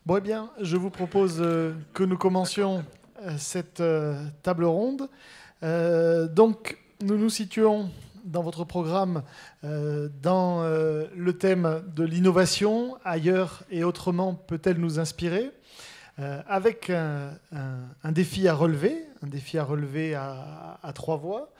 Bon, eh bien, je vous propose que nous commencions cette table ronde. Donc, nous nous situons dans votre programme dans le thème de l'innovation, ailleurs et autrement peut-elle nous inspirer, avec un défi à relever, à trois voix.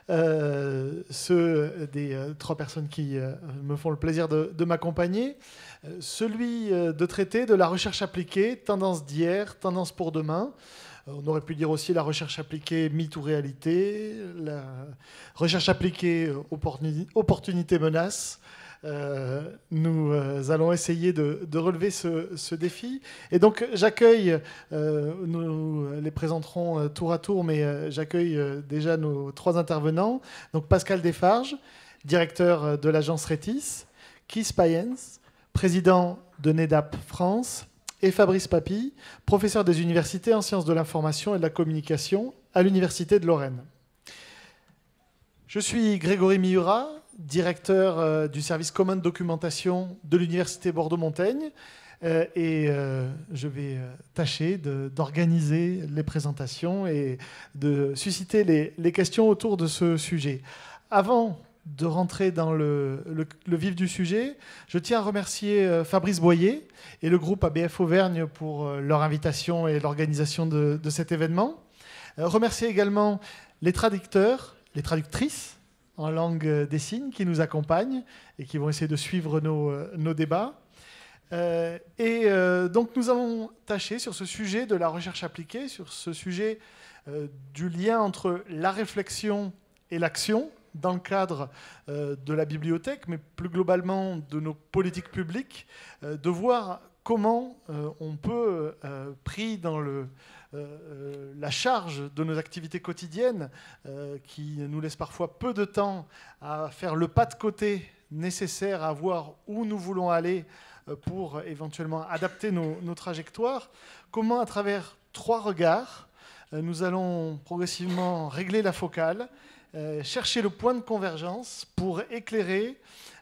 Ceux des trois personnes qui me font le plaisir de m'accompagner. Celui de traiter de la recherche appliquée, tendance d'hier, tendance pour demain. On aurait pu dire aussi la recherche appliquée, mythe ou réalité, la recherche appliquée, opportunité, menace. Nous allons essayer de relever ce défi. Et donc j'accueille, nous les présenterons tour à tour, mais j'accueille déjà nos trois intervenants. Donc Pascal Desfarges, directeur de l'agence Retis, Kees Payens, président de NEDAP France, et Fabrice Papy, professeur des universités en sciences de l'information et de la communication à l'Université de Lorraine. Je suis Grégory Miura, directeur du service commun de documentation de l'Université Bordeaux-Montaigne, et je vais tâcher d'organiser les présentations et de susciter les questions autour de ce sujet. Avant de rentrer dans le vif du sujet, je tiens à remercier Fabrice Boyer et le groupe ABF Auvergne pour leur invitation et l'organisation de cet événement. Remercier également les traducteurs, les traductrices en langue des signes qui nous accompagnent et qui vont essayer de suivre nos débats. Donc nous allons tâcher sur ce sujet de la recherche appliquée, sur ce sujet du lien entre la réflexion et l'action, dans le cadre de la bibliothèque, mais plus globalement de nos politiques publiques, de voir comment on peut, pris dans la charge de nos activités quotidiennes, qui nous laissent parfois peu de temps à faire le pas de côté nécessaire à voir où nous voulons aller pour éventuellement adapter nos trajectoires, comment à travers trois regards, nous allons progressivement régler la focale, chercher le point de convergence pour éclairer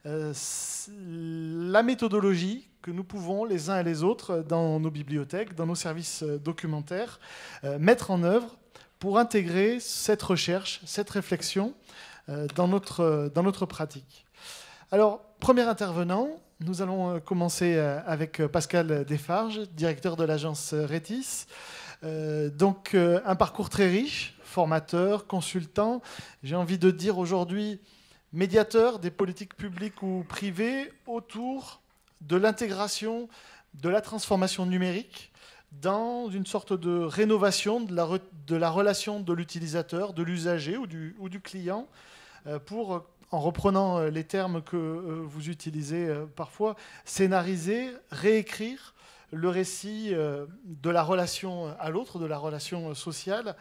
la méthodologie que nous pouvons, les uns et les autres, dans nos bibliothèques, dans nos services documentaires, mettre en œuvre pour intégrer cette recherche, cette réflexion dans notre pratique. Alors, premier intervenant, nous allons commencer avec Pascal Desfarges, directeur de l'agence Retis. Donc, un parcours très riche, formateur, consultant, j'ai envie de dire aujourd'hui médiateur des politiques publiques ou privées autour de l'intégration de la transformation numérique dans une sorte de rénovation de la relation de l'utilisateur, de l'usager ou du client, pour, en reprenant les termes que vous utilisez parfois, scénariser, réécrire le récit de la relation à l'autre, de la relation sociale,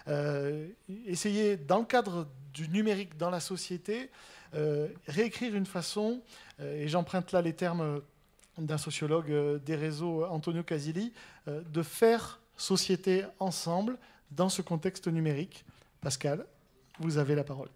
essayer, dans le cadre du numérique dans la société, réécrire une façon, et j'emprunte là les termes d'un sociologue des réseaux, Antonio Casilli, de faire société ensemble dans ce contexte numérique. Pascal, vous avez la parole.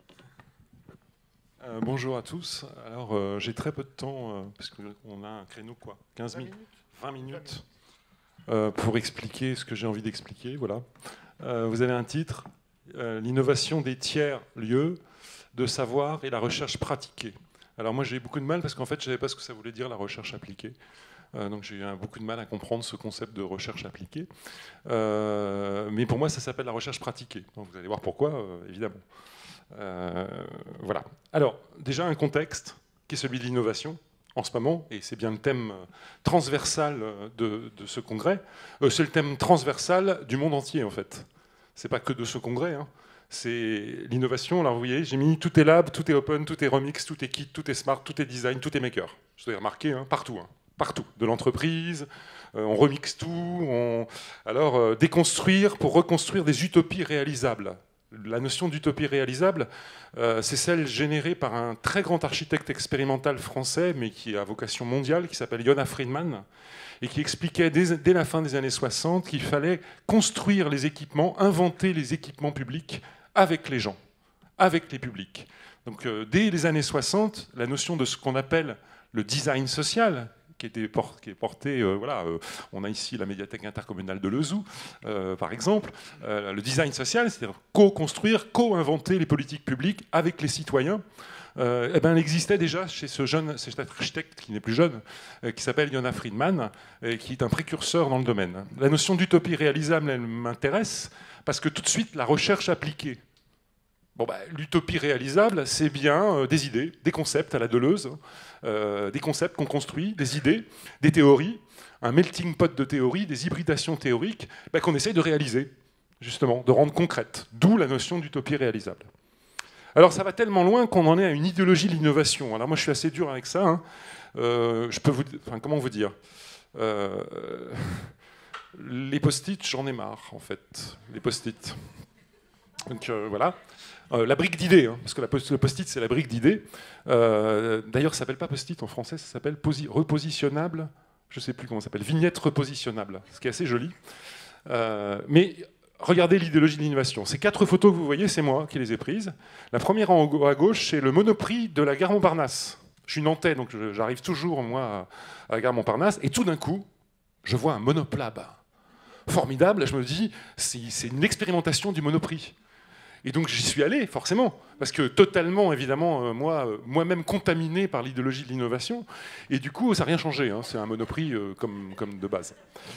Bonjour à tous. Alors, j'ai très peu de temps, parce qu'on a un créneau, 15 minutes 20 minutes pour expliquer ce que j'ai envie d'expliquer. Voilà. Vous avez un titre, l'innovation des tiers-lieux de savoir et la recherche pratiquée. Alors moi j'ai eu beaucoup de mal parce qu'en fait je ne savais pas ce que ça voulait dire la recherche appliquée. Donc j'ai eu beaucoup de mal à comprendre ce concept de recherche appliquée. Mais pour moi ça s'appelle la recherche pratiquée. Donc vous allez voir pourquoi, évidemment. Voilà. Alors déjà un contexte qui est celui de l'innovation. En ce moment, et c'est bien le thème transversal de ce congrès, c'est le thème transversal du monde entier en fait. C'est pas que de ce congrès, hein. C'est l'innovation. Alors vous voyez, j'ai mis tout est lab, tout est open, tout est remix, tout est kit, tout est smart, tout est design, tout est maker. Je vous ai remarqué, partout, partout. De l'entreprise, on remixe tout. Alors déconstruire pour reconstruire des utopies réalisables. La notion d'utopie réalisable, c'est celle générée par un très grand architecte expérimental français, mais qui a vocation mondiale, qui s'appelle Yona Friedman, et qui expliquait dès la fin des années 60 qu'il fallait construire les équipements, inventer les équipements publics avec les gens, avec les publics. Donc dès les années 60, la notion de ce qu'on appelle le design social, qui est porté, voilà, on a ici la médiathèque intercommunale de Lezoux, par exemple. Le design social, c'est-à-dire co-construire, co-inventer les politiques publiques avec les citoyens. Eh ben, elle existait déjà chez cet architecte qui n'est plus jeune, qui s'appelle Yona Friedman, qui est un précurseur dans le domaine. La notion d'utopie réalisable, elle m'intéresse, parce que tout de suite, la recherche appliquée. Bon, bah, l'utopie réalisable, c'est bien des idées, des concepts à la Deleuze, des concepts qu'on construit, des idées, des théories, un melting pot de théories, des hybridations théoriques bah, qu'on essaye de réaliser, justement, de rendre concrètes. D'où la notion d'utopie réalisable. Alors ça va tellement loin qu'on en est à une idéologie de l'innovation. Alors moi je suis assez dur avec ça. Hein. Je peux enfin, comment vous dire les post-it, j'en ai marre en fait. Les post-it. Donc voilà. La brique d'idées, hein, parce que le post-it c'est la brique d'idées. D'ailleurs ça s'appelle pas post-it en français, ça s'appelle repositionnable. Je sais plus comment ça s'appelle. Vignette repositionnable, ce qui est assez joli. Mais regardez l'idéologie de l'innovation. Ces 4 photos que vous voyez, c'est moi qui les ai prises. La première à gauche, c'est le Monoprix de la gare Montparnasse. Je suis nantais, donc j'arrive toujours, moi, à la gare Montparnasse. Et tout d'un coup, je vois un monoplab formidable. Je me dis, c'est une expérimentation du Monoprix. Et donc j'y suis allé, forcément, parce que totalement, évidemment, moi-même contaminé par l'idéologie de l'innovation. Et du coup, ça n'a rien changé. Hein. C'est un Monoprix comme de base.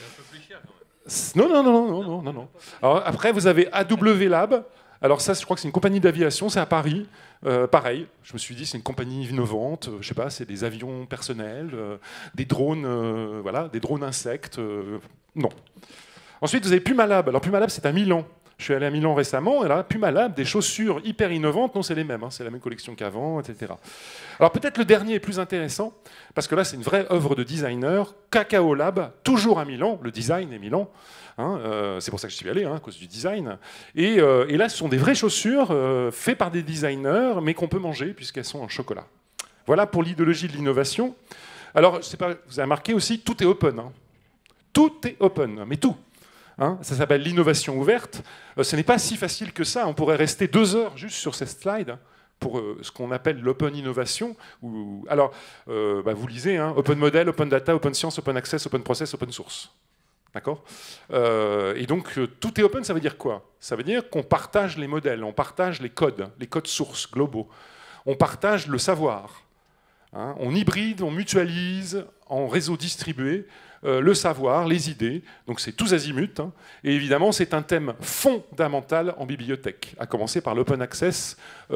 Non. Alors, après, vous avez AW Lab. Alors ça, je crois que c'est une compagnie d'aviation, c'est à Paris. Pareil, je me suis dit, c'est une compagnie innovante. Je sais pas, c'est des avions personnels, des drones, voilà, des drones insectes. Non. Ensuite, vous avez Puma Lab. Alors Puma Lab, c'est à Milan. Je suis allé à Milan récemment, et là, Puma Lab, des chaussures hyper innovantes. Non, c'est les mêmes, hein, c'est la même collection qu'avant, etc. Alors peut-être le dernier est plus intéressant, parce que là, c'est une vraie œuvre de designer. Cacao Lab, toujours à Milan, le design est Milan. Hein, c'est pour ça que je suis allé, hein, à cause du design. Et là, ce sont des vraies chaussures faites par des designers, mais qu'on peut manger, puisqu'elles sont en chocolat. Voilà pour l'idéologie de l'innovation. Alors, je sais pas, vous avez remarqué aussi, tout est open. Hein. Tout est open, mais tout. Hein, ça s'appelle l'innovation ouverte. Ce n'est pas si facile que ça. On pourrait rester 2 heures juste sur cette slide pour ce qu'on appelle l'open innovation. Alors, vous lisez, hein, open model, open data, open science, open access, open process, open source. D'accord ? Et donc, tout est open, ça veut dire quoi ? Ça veut dire qu'on partage les modèles, on partage les codes sources globaux. On partage le savoir. Hein, on hybride, on mutualise en réseau distribué le savoir, les idées, donc c'est tous azimuts, hein. Et évidemment c'est un thème fondamental en bibliothèque, à commencer par l'open access,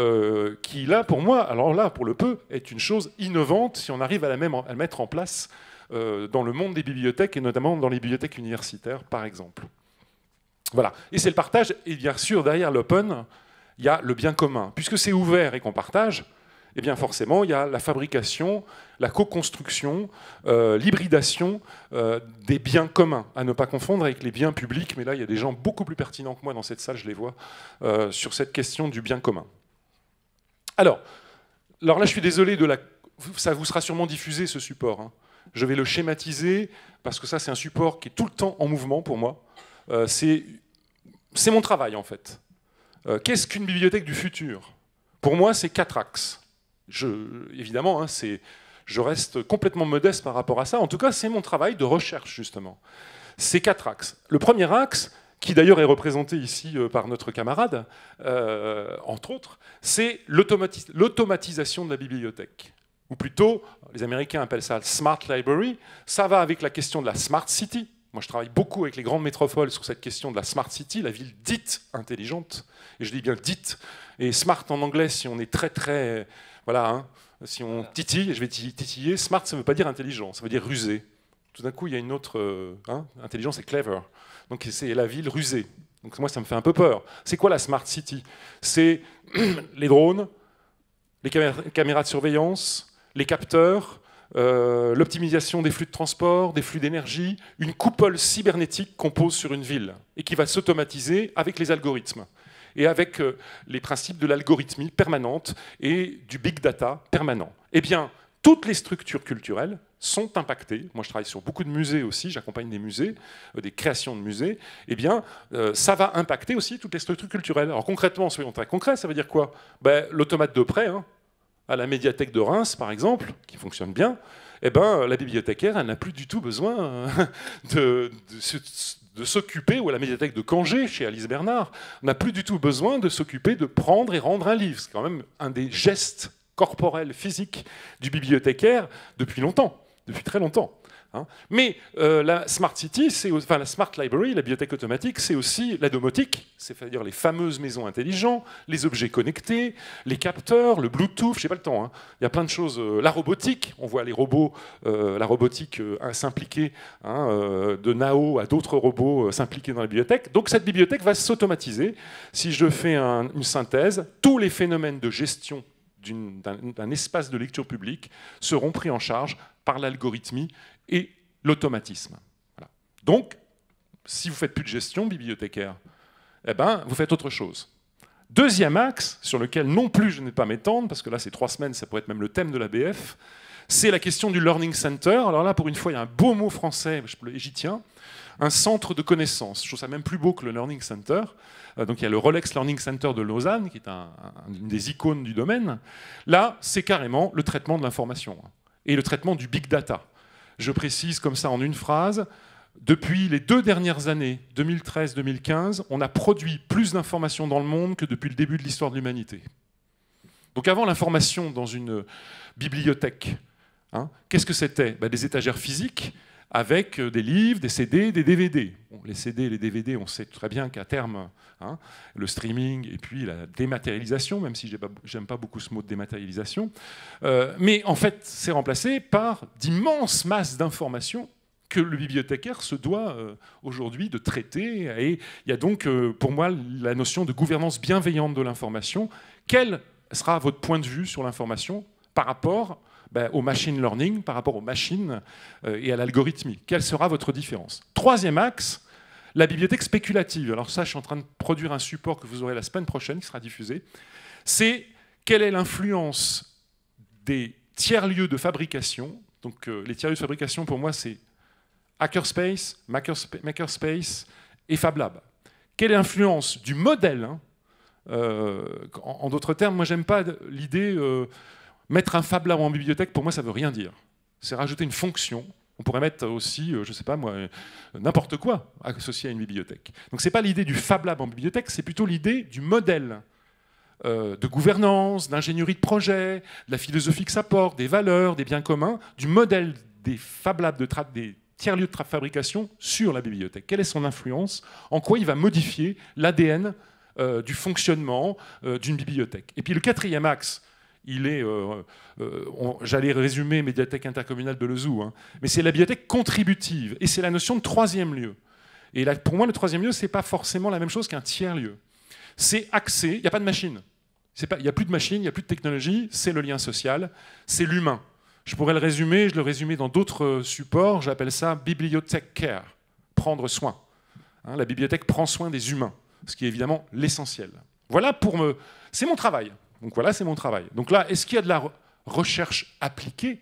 qui là pour moi, alors là pour le peu, est une chose innovante si on arrive à le mettre en place dans le monde des bibliothèques, et notamment dans les bibliothèques universitaires par exemple. Voilà, et c'est le partage, et bien sûr derrière l'open, il y a le bien commun, puisque c'est ouvert et qu'on partage. Eh bien forcément, il y a la fabrication, la co-construction, l'hybridation des biens communs, à ne pas confondre avec les biens publics, mais là, il y a des gens beaucoup plus pertinents que moi dans cette salle, je les vois, sur cette question du bien commun. Alors là, je suis désolé, ça vous sera sûrement diffusé, ce support. Hein. Je vais le schématiser, parce que ça, c'est un support qui est tout le temps en mouvement pour moi. C'est mon travail, en fait. Qu'est-ce qu'une bibliothèque du futur ? Pour moi, c'est 4 axes. Évidemment, hein, je reste complètement modeste par rapport à ça. En tout cas, c'est mon travail de recherche, justement. Ces 4 axes. Le premier axe, qui d'ailleurs est représenté ici par notre camarade, entre autres, c'est l'automatisation de la bibliothèque. Ou plutôt, les Américains appellent ça Smart Library. Ça va avec la question de la Smart City. Moi, je travaille beaucoup avec les grandes métropoles sur cette question de la Smart City, la ville dite intelligente. Et je dis bien dite. Et smart en anglais, si on est très, très... Voilà, hein, si on titille, je vais titiller, smart, ça ne veut pas dire intelligent, ça veut dire rusé. Tout d'un coup, il y a une autre... intelligent, c'est clever. Donc c'est la ville rusée. Donc moi, ça me fait un peu peur. C'est quoi la Smart City ? C'est les drones, les caméras de surveillance, les capteurs, l'optimisation des flux de transport, des flux d'énergie, une coupole cybernétique qu'on pose sur une ville et qui va s'automatiser avec les algorithmes et avec les principes de l'algorithmie permanente et du big data permanent. Eh bien, toutes les structures culturelles sont impactées. Moi, je travaille sur beaucoup de musées aussi, j'accompagne des musées, des créations de musées. Eh bien, ça va impacter aussi toutes les structures culturelles. Alors concrètement, soyons très concrets, ça veut dire quoi ? L'automate de prêt, hein, à la médiathèque de Reims, par exemple, qui fonctionne bien, eh ben, la bibliothécaire, elle n'a plus du tout besoin de s'occuper, ou à la médiathèque de Cangé, chez Alice Bernard, n'a plus du tout besoin de s'occuper de prendre et rendre un livre. C'est quand même un des gestes corporels, physiques du bibliothécaire depuis longtemps, depuis très longtemps. Mais la Smart City, enfin la Smart Library, la bibliothèque automatique, c'est aussi la domotique, c'est-à-dire les fameuses maisons intelligentes, les objets connectés, les capteurs, le Bluetooth, je n'ai pas le temps. Il y a plein de choses. La robotique, on voit les robots, la robotique s'impliquer, de Nao à d'autres robots s'impliquer dans la bibliothèque. Donc cette bibliothèque va s'automatiser. Si je fais une synthèse, tous les phénomènes de gestion d'un espace de lecture publique seront pris en charge par l'algorithmie et l'automatisme. Voilà. Donc, si vous ne faites plus de gestion bibliothécaire, eh ben, vous faites autre chose. Deuxième axe, sur lequel non plus je ne vais pas m'étendre, parce que là c'est 3 semaines, ça pourrait être même le thème de la BF, c'est la question du Learning Center. Alors là, pour une fois, il y a un beau mot français, j'y tiens, un centre de connaissances. Je trouve ça même plus beau que le Learning Center. Donc il y a le Rolex Learning Center de Lausanne, qui est une des icônes du domaine. Là, c'est carrément le traitement de l'information et le traitement du big data. Je précise comme ça en une phrase, depuis les 2 dernières années, 2013-2015, on a produit plus d'informations dans le monde que depuis le début de l'histoire de l'humanité. Donc avant l'information dans une bibliothèque, qu'est-ce que c'était? Des étagères physiques avec des livres, des CD, des DVD. Bon, les CD et les DVD, on sait très bien qu'à terme, le streaming et puis la dématérialisation, même si j'aime pas beaucoup ce mot de dématérialisation, mais en fait, c'est remplacé par d'immenses masses d'informations que le bibliothécaire se doit aujourd'hui de traiter. Et il y a donc, pour moi, la notion de gouvernance bienveillante de l'information. Quel sera votre point de vue sur l'information par rapport au machine learning, par rapport aux machines et à l'algorithmie? Quelle sera votre différence? Troisième axe, la bibliothèque spéculative. Alors ça, je suis en train de produire un support que vous aurez la semaine prochaine, qui sera diffusé. C'est quelle est l'influence des tiers-lieux de fabrication. Donc les tiers-lieux de fabrication, pour moi, c'est Hackerspace, Makerspace et Fab Lab. Quelle est l'influence du modèle en d'autres termes, moi, j'aime pas l'idée... mettre un Fab Lab en bibliothèque, pour moi, ça ne veut rien dire. C'est rajouter une fonction. On pourrait mettre aussi, je ne sais pas moi, n'importe quoi associé à une bibliothèque. Donc ce n'est pas l'idée du Fab Lab en bibliothèque, c'est plutôt l'idée du modèle de gouvernance, d'ingénierie de projet, de la philosophie que ça porte, des valeurs, des biens communs, du modèle des Fab Labs, des tiers-lieux de fabrication sur la bibliothèque. Quelle est son influence? En quoi il va modifier l'ADN du fonctionnement d'une bibliothèque? Et puis le quatrième axe, il est, j'allais résumer médiathèque intercommunale de Lezou, mais c'est la bibliothèque contributive, et c'est la notion de troisième lieu. Et là, pour moi, le troisième lieu, c'est pas forcément la même chose qu'un tiers-lieu. C'est axé, il n'y a pas de machine. Il n'y a plus de machine, il n'y a plus de technologie, c'est le lien social, c'est l'humain. Je pourrais le résumer, je le résumais dans d'autres supports, j'appelle ça bibliothèque care, prendre soin. La bibliothèque prend soin des humains, ce qui est évidemment l'essentiel. Voilà c'est mon travail. Donc voilà, c'est mon travail. Donc là, est-ce qu'il y a de la recherche appliquée?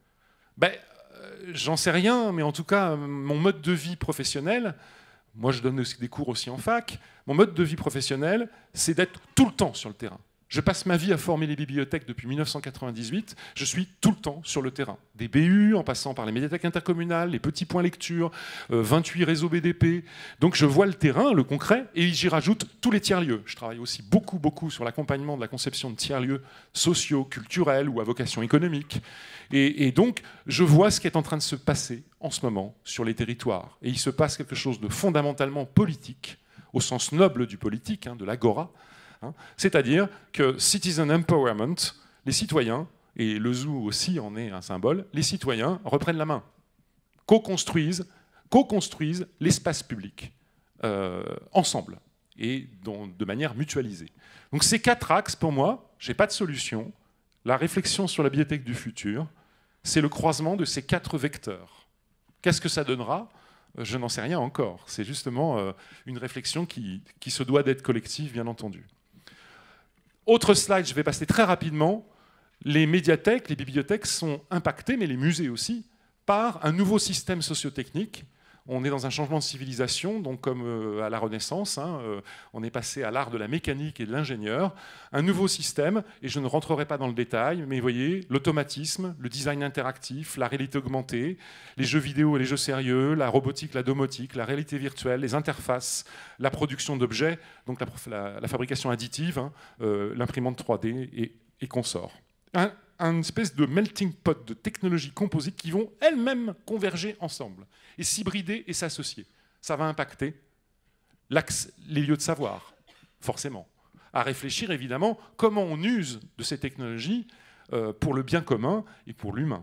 J'en sais rien, mais en tout cas, mon mode de vie professionnel, moi je donne des cours aussi en fac, mon mode de vie professionnel, c'est d'être tout le temps sur le terrain. Je passe ma vie à former les bibliothèques depuis 1998. Je suis tout le temps sur le terrain. Des BU, en passant par les médiathèques intercommunales, les petits points lecture, 28 réseaux BDP. Donc je vois le terrain, le concret, et j'y rajoute tous les tiers-lieux. Je travaille aussi beaucoup sur l'accompagnement de la conception de tiers-lieux sociaux, culturels ou à vocation économique. Et donc je vois ce qui est en train de se passer en ce moment sur les territoires. Et il se passe quelque chose de fondamentalement politique, au sens noble du politique, de l'agora. C'est-à-dire que citizen empowerment, les citoyens, et le zoo aussi en est un symbole, les citoyens reprennent la main, co-construisent l'espace public ensemble et de manière mutualisée. Donc ces 4 axes, pour moi, je n'ai pas de solution. La réflexion sur la bibliothèque du futur, c'est le croisement de ces 4 vecteurs. Qu'est-ce que ça donnera ? Je n'en sais rien encore. C'est justement une réflexion qui se doit d'être collective, bien entendu. Autre slide, je vais passer très rapidement. Les médiathèques, les bibliothèques sont impactées, mais les musées aussi, par un nouveau système sociotechnique. On est dans un changement de civilisation, donc comme à la Renaissance, on est passé à l'art de la mécanique et de l'ingénieur, un nouveau système, et je ne rentrerai pas dans le détail, mais vous voyez, l'automatisme, le design interactif, la réalité augmentée, les jeux vidéo et les jeux sérieux, la robotique, la domotique, la réalité virtuelle, les interfaces, la production d'objets, donc la fabrication additive, l'imprimante 3D et consorts. Un espèce de melting pot de technologies composites qui vont elles-mêmes converger ensemble et s'hybrider et s'associer. Ça va impacter les lieux de savoir, forcément. À réfléchir, évidemment, comment on use de ces technologies pour le bien commun et pour l'humain.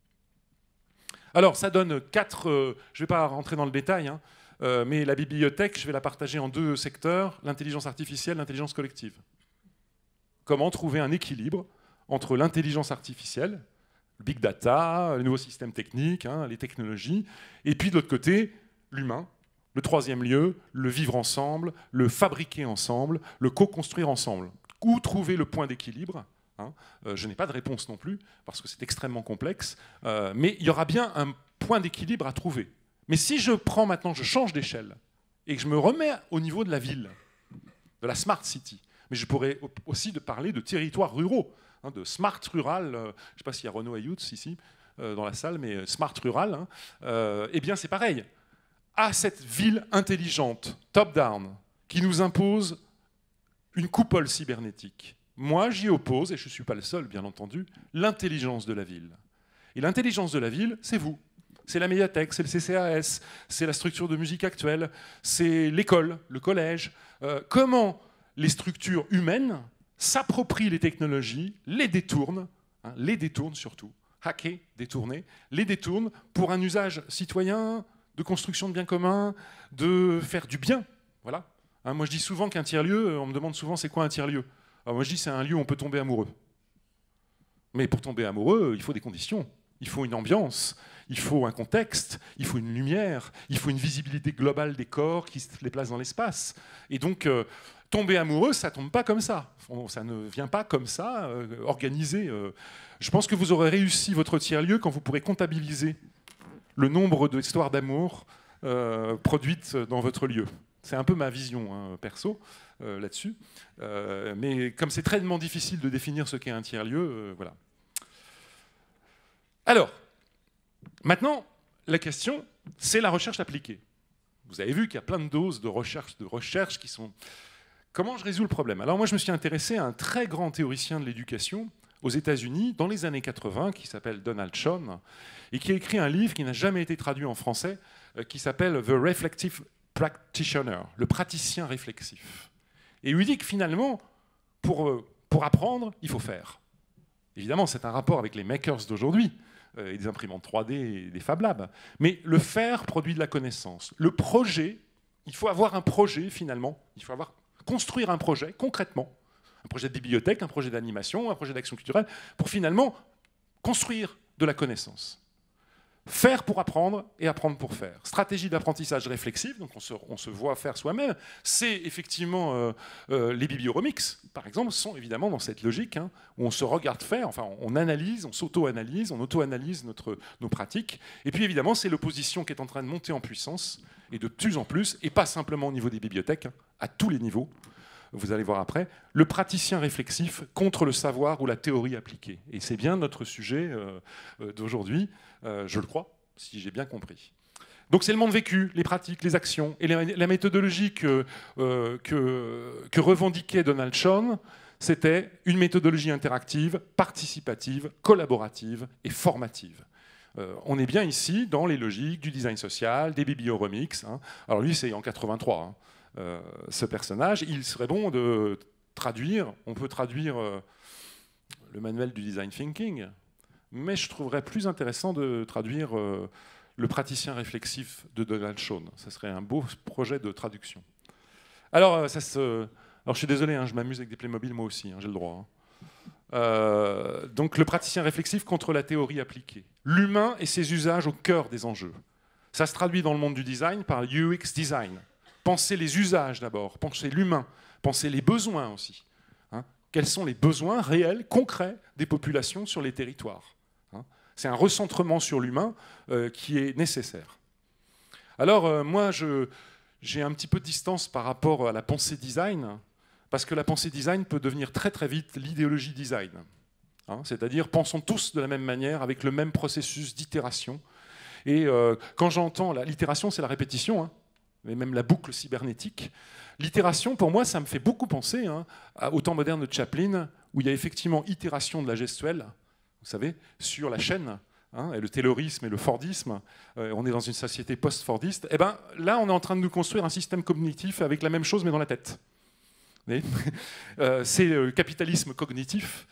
Alors, ça donne 4... je ne vais pas rentrer dans le détail, mais la bibliothèque, je vais la partager en 2 secteurs, l'intelligence artificielle, l'intelligence collective. Comment trouver un équilibre entre l'intelligence artificielle, le big data, les nouveaux systèmes techniques, les technologies, et puis de l'autre côté, l'humain, le 3e lieu, le vivre ensemble, le fabriquer ensemble, le co-construire ensemble. Où trouver le point d'équilibre ? Je n'ai pas de réponse non plus, parce que c'est extrêmement complexe, mais il y aura bien un point d'équilibre à trouver. Mais si je prends maintenant, je change d'échelle, et que je me remets au niveau de la ville, de la smart city, mais je pourrais aussi parler de territoires ruraux, de smart rural, je ne sais pas s'il y a Renaud Ayutz ici, dans la salle, mais smart rural, eh bien c'est pareil. À cette ville intelligente, top-down, qui nous impose une coupole cybernétique, moi j'y oppose, et je ne suis pas le seul bien entendu, l'intelligence de la ville. Et l'intelligence de la ville, c'est vous. C'est la médiathèque, c'est le CCAS, c'est la structure de musique actuelle, c'est l'école, le collège. Comment les structures humaines s'approprient les technologies, les détournent surtout, hacker, détourner, les détournent pour un usage citoyen, de construction de biens communs, de faire du bien. Voilà. Moi je dis souvent qu'un tiers-lieu, on me demande souvent c'est quoi un tiers-lieu. Moi je dis c'est un lieu où on peut tomber amoureux. Mais pour tomber amoureux, il faut des conditions, il faut une ambiance, il faut un contexte, il faut une lumière, il faut une visibilité globale des corps qui se déplacent dans l'espace. Et donc, tomber amoureux, ça ne tombe pas comme ça. Ça ne vient pas comme ça, organisé. Je pense que vous aurez réussi votre tiers-lieu quand vous pourrez comptabiliser le nombre d'histoires d'amour produites dans votre lieu. C'est un peu ma vision perso là-dessus. Mais comme c'est très difficile de définir ce qu'est un tiers-lieu, voilà. Alors, maintenant, la question, c'est la recherche appliquée. Vous avez vu qu'il y a plein de doses de recherche qui sont... Comment je résous le problème? Alors moi, je me suis intéressé à un très grand théoricien de l'éducation aux États-Unis dans les années 80, qui s'appelle Donald Schoen, et qui a écrit un livre qui n'a jamais été traduit en français, qui s'appelle The Reflective Practitioner, le praticien réflexif. Et il lui dit que finalement, pour apprendre, il faut faire. Évidemment, c'est un rapport avec les makers d'aujourd'hui, et des imprimantes 3D et des Fab Labs. Mais le faire produit de la connaissance. Le projet, il faut avoir un projet finalement, il faut construire un projet concrètement, un projet de bibliothèque, un projet d'animation, un projet d'action culturelle, pour finalement construire de la connaissance. Faire pour apprendre et apprendre pour faire. Stratégie d'apprentissage réflexif, donc on se voit faire soi-même, c'est effectivement les biblioremix, par exemple, sont évidemment dans cette logique où on se regarde faire, enfin on analyse, on s'auto-analyse, on auto-analyse nos pratiques. Et puis évidemment, c'est l'opposition qui est en train de monter en puissance, et de plus en plus, et pas simplement au niveau des bibliothèques, à tous les niveaux. Vous allez voir après, le praticien réflexif contre le savoir ou la théorie appliquée. Et c'est bien notre sujet d'aujourd'hui, je le crois, si j'ai bien compris. Donc c'est le monde vécu, les pratiques, les actions, et la méthodologie que revendiquait Donald Schoen, c'était une méthodologie interactive, participative, collaborative et formative. On est bien ici dans les logiques du design social, des biblioremix. Alors lui, c'est en 83. Ce personnage, il serait bon de traduire, on peut traduire le manuel du design thinking, mais je trouverais plus intéressant de traduire le praticien réflexif de Donald Schoen. Ça serait un beau projet de traduction. Alors, alors je suis désolé, je m'amuse avec des Playmobil moi aussi, j'ai le droit. Donc le praticien réflexif contre la théorie appliquée. L'humain et ses usages au cœur des enjeux. Ça se traduit dans le monde du design par UX design. Pensez les usages d'abord, pensez l'humain, pensez les besoins aussi. Quels sont les besoins réels, concrets des populations sur les territoires? C'est un recentrement sur l'humain qui est nécessaire. Alors, moi, j'ai un petit peu de distance par rapport à la pensée design, parce que la pensée design peut devenir très très vite l'idéologie design. Hein, c'est-à-dire, pensons tous de la même manière, avec le même processus d'itération. Et quand j'entends l'itération, c'est la répétition, hein, mais même la boucle cybernétique. L'itération, pour moi, ça me fait beaucoup penser au temps moderne de Chaplin, où il y a effectivement itération de la gestuelle, vous savez, sur la chaîne, et le taylorisme et le fordisme. On est dans une société post-fordiste. Et ben, là, on est en train de nous construire un système cognitif avec la même chose, mais dans la tête. C'est le capitalisme cognitif.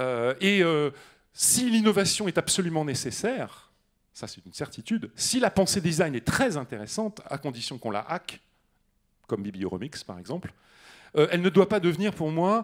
Si l'innovation est absolument nécessaire, ça c'est une certitude, si la pensée design est très intéressante, à condition qu'on la hack, comme Biblioremix par exemple, elle ne doit pas devenir pour moi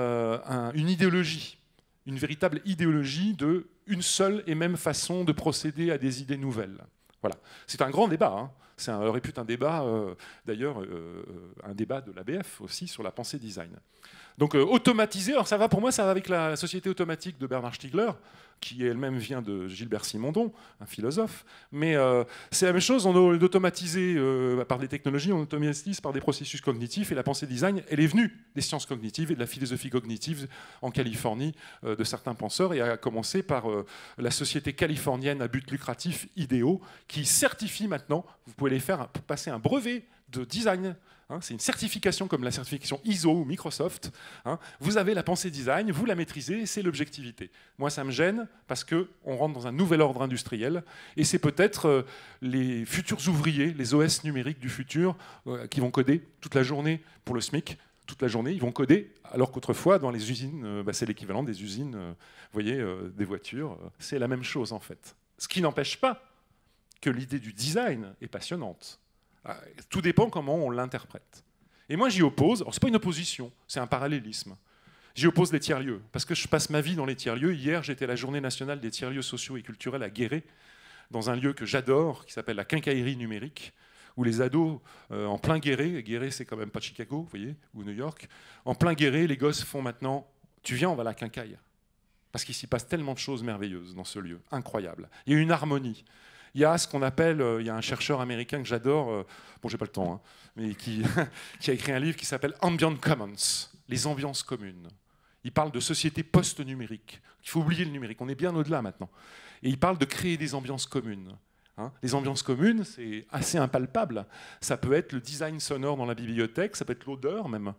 une idéologie, une véritable idéologie de une seule et même façon de procéder à des idées nouvelles. Voilà. C'est un grand débat. Hein. Ça aurait pu être un débat, d'ailleurs, un débat de l'ABF aussi sur la pensée design. Donc automatiser, alors ça va pour moi, ça va avec la société automatique de Bernard Stiegler, qui elle-même vient de Gilbert Simondon, un philosophe. Mais c'est la même chose, on a d'automatiser par des technologies, on automatise par des processus cognitifs, et la pensée design, elle est venue des sciences cognitives et de la philosophie cognitive en Californie de certains penseurs, et a commencé par la société californienne à but lucratif IDEO, qui certifie maintenant, vous pouvez les faire passer un brevet de design. C'est une certification comme la certification ISO ou Microsoft. Vous avez la pensée design, vous la maîtrisez, c'est l'objectivité. Moi, ça me gêne parce qu'on rentre dans un nouvel ordre industriel et c'est peut-être les futurs ouvriers, les OS numériques du futur, qui vont coder toute la journée pour le SMIC. Toute la journée, ils vont coder, alors qu'autrefois, dans les usines, c'est l'équivalent des usines, vous voyez, des voitures. C'est la même chose, en fait. Ce qui n'empêche pas que l'idée du design est passionnante. Tout dépend comment on l'interprète. Et moi, j'y oppose, alors c'est pas une opposition, c'est un parallélisme. J'y oppose les tiers-lieux, parce que je passe ma vie dans les tiers-lieux. Hier, j'étais à la journée nationale des tiers-lieux sociaux et culturels à Guéret, dans un lieu que j'adore, qui s'appelle la quincaillerie numérique, où les ados, en plein Guéret, Guéret c'est quand même pas Chicago, vous voyez, ou New York, en plein Guéret, les gosses font maintenant, tu viens, on va à la quincaille. Parce qu'il s'y passe tellement de choses merveilleuses dans ce lieu, incroyable. Il y a une harmonie. Il y a ce qu'on appelle, il y a un chercheur américain que j'adore, bon j'ai pas le temps, mais qui a écrit un livre qui s'appelle Ambient Commons, les ambiances communes. Il parle de société post-numérique. Il faut oublier le numérique, on est bien au-delà maintenant. Et il parle de créer des ambiances communes. Les ambiances communes, c'est assez impalpable. Ça peut être le design sonore dans la bibliothèque, ça peut être l'odeur même.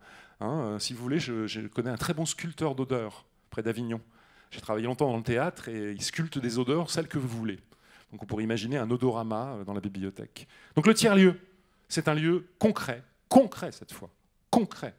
Si vous voulez, je connais un très bon sculpteur d'odeur près d'Avignon. J'ai travaillé longtemps dans le théâtre et il sculpte des odeurs, celles que vous voulez. Donc on pourrait imaginer un odorama dans la bibliothèque. Donc le tiers-lieu, c'est un lieu concret cette fois, concret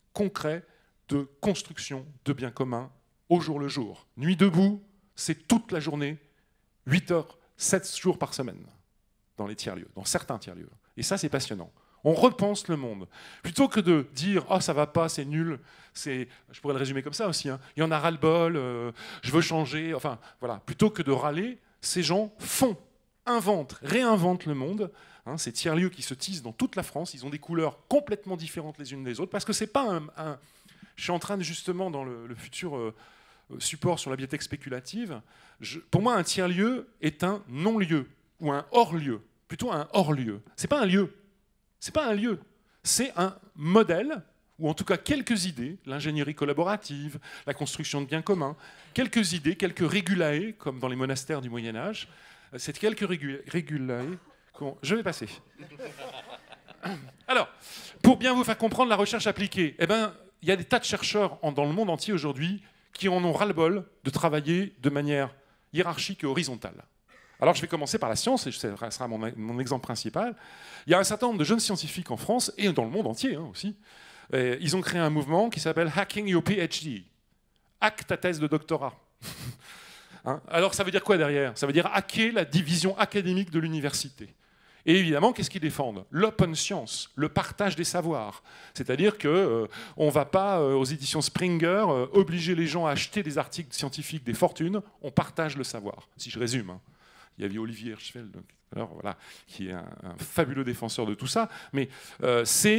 de construction de biens communs au jour le jour. Nuit debout, c'est toute la journée, 8 heures, 7 jours par semaine, dans les tiers-lieux, dans certains tiers-lieux. Et ça, c'est passionnant. On repense le monde. Plutôt que de dire « Ah, ça va pas, c'est nul », je pourrais le résumer comme ça aussi, il y en a ras-le-bol, je veux changer, enfin, voilà. Plutôt que de râler, ces gens font, inventent, réinventent le monde. Ces tiers-lieux qui se tissent dans toute la France, ils ont des couleurs complètement différentes les unes des autres, parce que c'est pas un... Je suis en train de, justement, dans le futur support sur la bibliothèque spéculative, pour moi, un tiers-lieu est un non-lieu, ou un hors-lieu, plutôt un hors-lieu. C'est pas un lieu, c'est pas un lieu, c'est un modèle, ou en tout cas quelques idées, l'ingénierie collaborative, la construction de biens communs, quelques idées, quelques régulae, comme dans les monastères du Moyen-Âge. C'est quelques régulae... Je vais passer. Alors, pour bien vous faire comprendre la recherche appliquée, il y a des tas de chercheurs dans le monde entier aujourd'hui qui en ont ras-le-bol de travailler de manière hiérarchique et horizontale. Alors je vais commencer par la science, et ce sera mon exemple principal. Il y a un certain nombre de jeunes scientifiques en France, et dans le monde entier aussi. Ils ont créé un mouvement qui s'appelle Hacking Your PhD. Hack ta thèse de doctorat. Alors ça veut dire quoi derrière? Ça veut dire hacker la division académique de l'université. Et évidemment, qu'est-ce qu'ils défendent? L'open science, le partage des savoirs. C'est-à-dire qu'on ne va pas, aux éditions Springer, obliger les gens à acheter des articles scientifiques des fortunes, on partage le savoir. Si je résume. Il y avait Olivier Hirschfeld, alors, voilà, qui est un fabuleux défenseur de tout ça. Mais c'est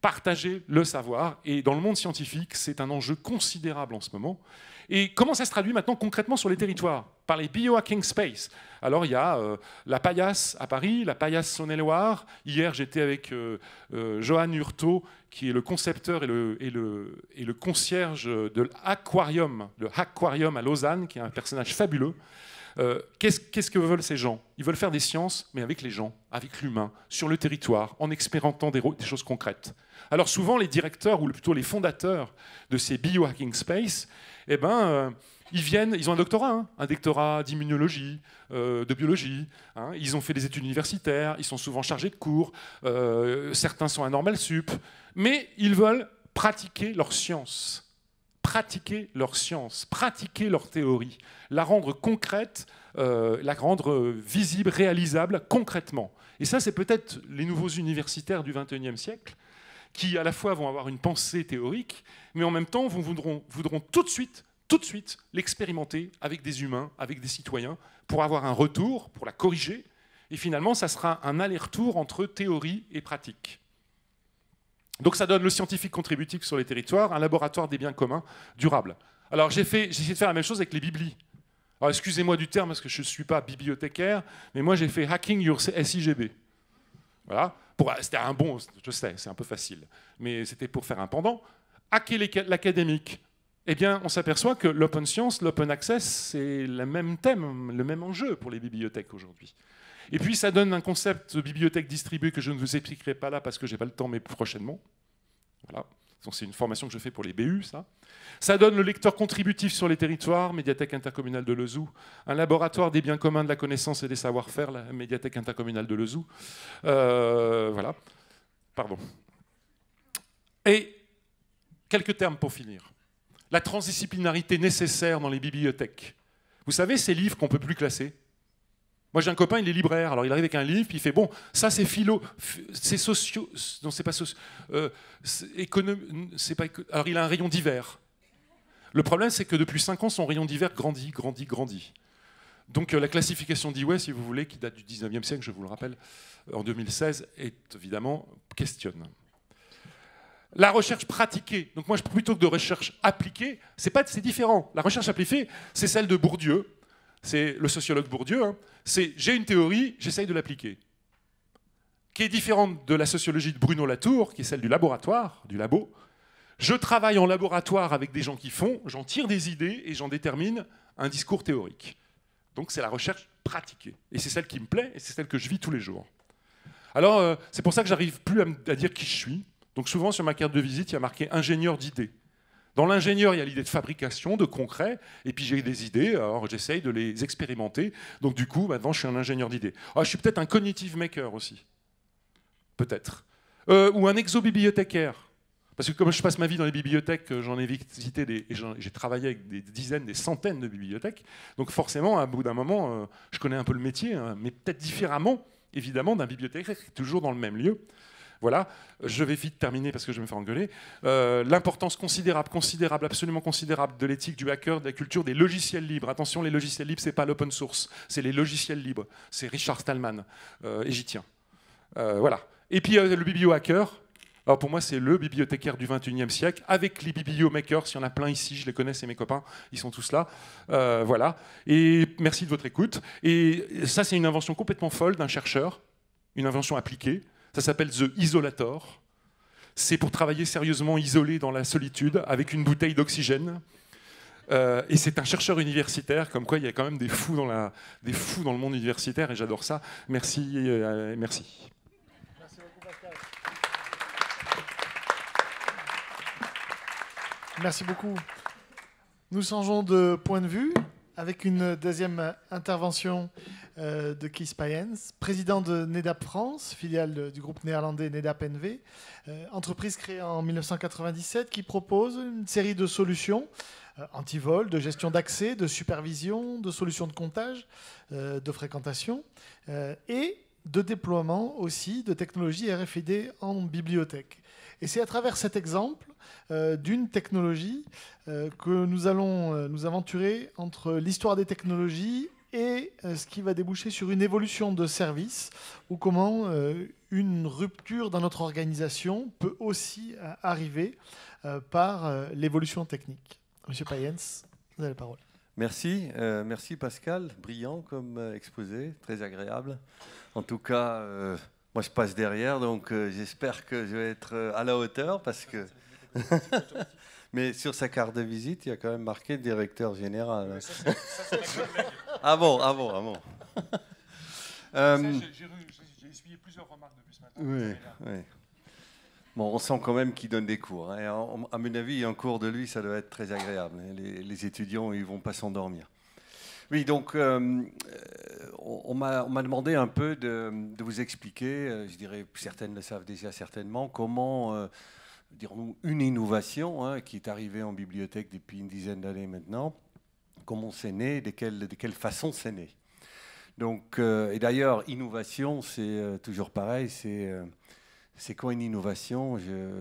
partager le savoir. Et dans le monde scientifique, c'est un enjeu considérable en ce moment. Et comment ça se traduit maintenant concrètement sur les territoires? Par les biohacking space. Alors il y a la Paillasse à Paris, la Paillasse Saône-et-Loire. Hier, j'étais avec Johan Hurtaud, qui est le concepteur et le concierge de l'Aquarium, le Haquarium à Lausanne, qui est un personnage fabuleux. Qu'est-ce que veulent ces gens? Ils veulent faire des sciences, mais avec les gens, avec l'humain, sur le territoire, en expérimentant des choses concrètes. Alors souvent, les directeurs, ou plutôt les fondateurs de ces biohacking space, eh ben, ils ont un doctorat d'immunologie, de biologie. Hein, ils ont fait des études universitaires, ils sont souvent chargés de cours, certains sont à Normal Sup, mais ils veulent pratiquer leur science. Pratiquer leur science, pratiquer leur théorie, la rendre concrète, la rendre visible, réalisable concrètement. Et ça, c'est peut-être les nouveaux universitaires du XXIe siècle qui, à la fois, vont avoir une pensée théorique, mais en même temps, voudront tout de suite l'expérimenter avec des humains, avec des citoyens, pour avoir un retour, pour la corriger. Et finalement, ça sera un aller-retour entre théorie et pratique. Donc ça donne le scientifique contributif sur les territoires, un laboratoire des biens communs durables. Alors j'ai essayé de faire la même chose avec les biblis. Alors excusez-moi du terme parce que je ne suis pas bibliothécaire, mais moi j'ai fait Hacking Your SIGB. Voilà. C'était un bon, je sais, c'est un peu facile, mais c'était pour faire un pendant. Hacker l'académique. Eh bien, on s'aperçoit que l'open science, l'open access, c'est le même thème, le même enjeu pour les bibliothèques aujourd'hui. Et puis, ça donne un concept de bibliothèque distribuée que je ne vous expliquerai pas là parce que je n'ai pas le temps, mais prochainement. Voilà. C'est une formation que je fais pour les BU, ça. Ça donne le lecteur contributif sur les territoires, médiathèque intercommunale de Lezoux, un laboratoire des biens communs de la connaissance et des savoir-faire, la médiathèque intercommunale de Lezoux. Voilà. Pardon. Et quelques termes pour finir. La transdisciplinarité nécessaire dans les bibliothèques. Vous savez, ces livres qu'on ne peut plus classer. Moi, j'ai un copain, il est libraire. Alors, il arrive avec un livre, puis il fait bon, ça, c'est philo, c'est socio. Non, c'est pas socio. C'est pas. Alors, il a un rayon divers. Le problème, c'est que depuis 5 ans, son rayon divers grandit. Donc, la classification d'Iway, si vous voulez, qui date du 19e siècle, je vous le rappelle, en 2016, est évidemment questionne. La recherche pratiquée. Donc, moi, plutôt que de recherche appliquée, c'est différent. La recherche appliquée, c'est celle de Bourdieu. C'est le sociologue Bourdieu, hein. C'est j'ai une théorie, j'essaye de l'appliquer. Qui est différente de la sociologie de Bruno Latour, qui est celle du laboratoire, du labo. Je travaille en laboratoire avec des gens qui font, j'en tire des idées et j'en détermine un discours théorique. Donc c'est la recherche pratiquée. Et c'est celle qui me plaît et c'est celle que je vis tous les jours. Alors c'est pour ça que j'arrive plus à dire qui je suis. Donc souvent sur ma carte de visite, il y a marqué ingénieur d'idées. Dans l'ingénieur, il y a l'idée de fabrication, de concret, et puis j'ai des idées, alors j'essaye de les expérimenter. Donc du coup, maintenant, je suis un ingénieur d'idées. Ah, je suis peut-être un cognitive maker aussi. Peut-être. Ou un exobibliothécaire. Parce que comme je passe ma vie dans les bibliothèques, j'en ai visité et j'ai travaillé avec des dizaines, des centaines de bibliothèques. Donc forcément, à bout d'un moment, je connais un peu le métier, hein, mais peut-être différemment, évidemment, d'un bibliothécaire qui est toujours dans le même lieu. Voilà, je vais vite terminer parce que je vais me faire engueuler. L'importance considérable, absolument considérable de l'éthique du hacker, de la culture des logiciels libres. Attention, les logiciels libres, c'est pas l'open source, c'est les logiciels libres. C'est Richard Stallman, et j'y tiens. Voilà. Et puis le bibliohacker. Alors pour moi, c'est le bibliothécaire du XXIe siècle, avec les bibliomakers. Il y en a plein ici, je les connais, c'est mes copains, ils sont tous là. Voilà. Et merci de votre écoute. Et ça, c'est une invention complètement folle d'un chercheur, une invention appliquée. Ça s'appelle The Isolator. C'est pour travailler sérieusement isolé dans la solitude avec une bouteille d'oxygène. Et c'est un chercheur universitaire, comme quoi il y a quand même des fous dans le monde universitaire et j'adore ça. Merci. Merci. Merci beaucoup, Pascal. Merci beaucoup. Nous changeons de point de vue avec une deuxième intervention de Kees Payens, président de NEDAP France, filiale du groupe néerlandais NEDAP NV, entreprise créée en 1997 qui propose une série de solutions anti-vol, de gestion d'accès, de supervision, de solutions de comptage, de fréquentation et de déploiement aussi de technologies RFID en bibliothèque. Et c'est à travers cet exemple d'une technologie que nous allons nous aventurer entre l'histoire des technologies et ce qui va déboucher sur une évolution de service ou comment une rupture dans notre organisation peut aussi arriver par l'évolution technique. Monsieur Payens, vous avez la parole. Merci, merci Pascal, brillant comme exposé, très agréable. En tout cas, moi je passe derrière, donc j'espère que je vais être à la hauteur parce que... Mais sur sa carte de visite, il y a quand même marqué directeur général. Ah bon. J'ai essuyé plusieurs remarques depuis ce matin. Oui. Bon, on sent quand même qu'il donne des cours. Et à mon avis, un cours de lui, ça doit être très agréable. Les étudiants, ils ne vont pas s'endormir. Oui, donc, on m'a demandé un peu de vous expliquer, je dirais, certaines le savent déjà certainement, comment, dirons-nous, une innovation qui est arrivée en bibliothèque depuis une dizaine d'années maintenant, comment c'est né, de quelle façon c'est né. Donc, et d'ailleurs, innovation, c'est toujours pareil, c'est quoi une innovation?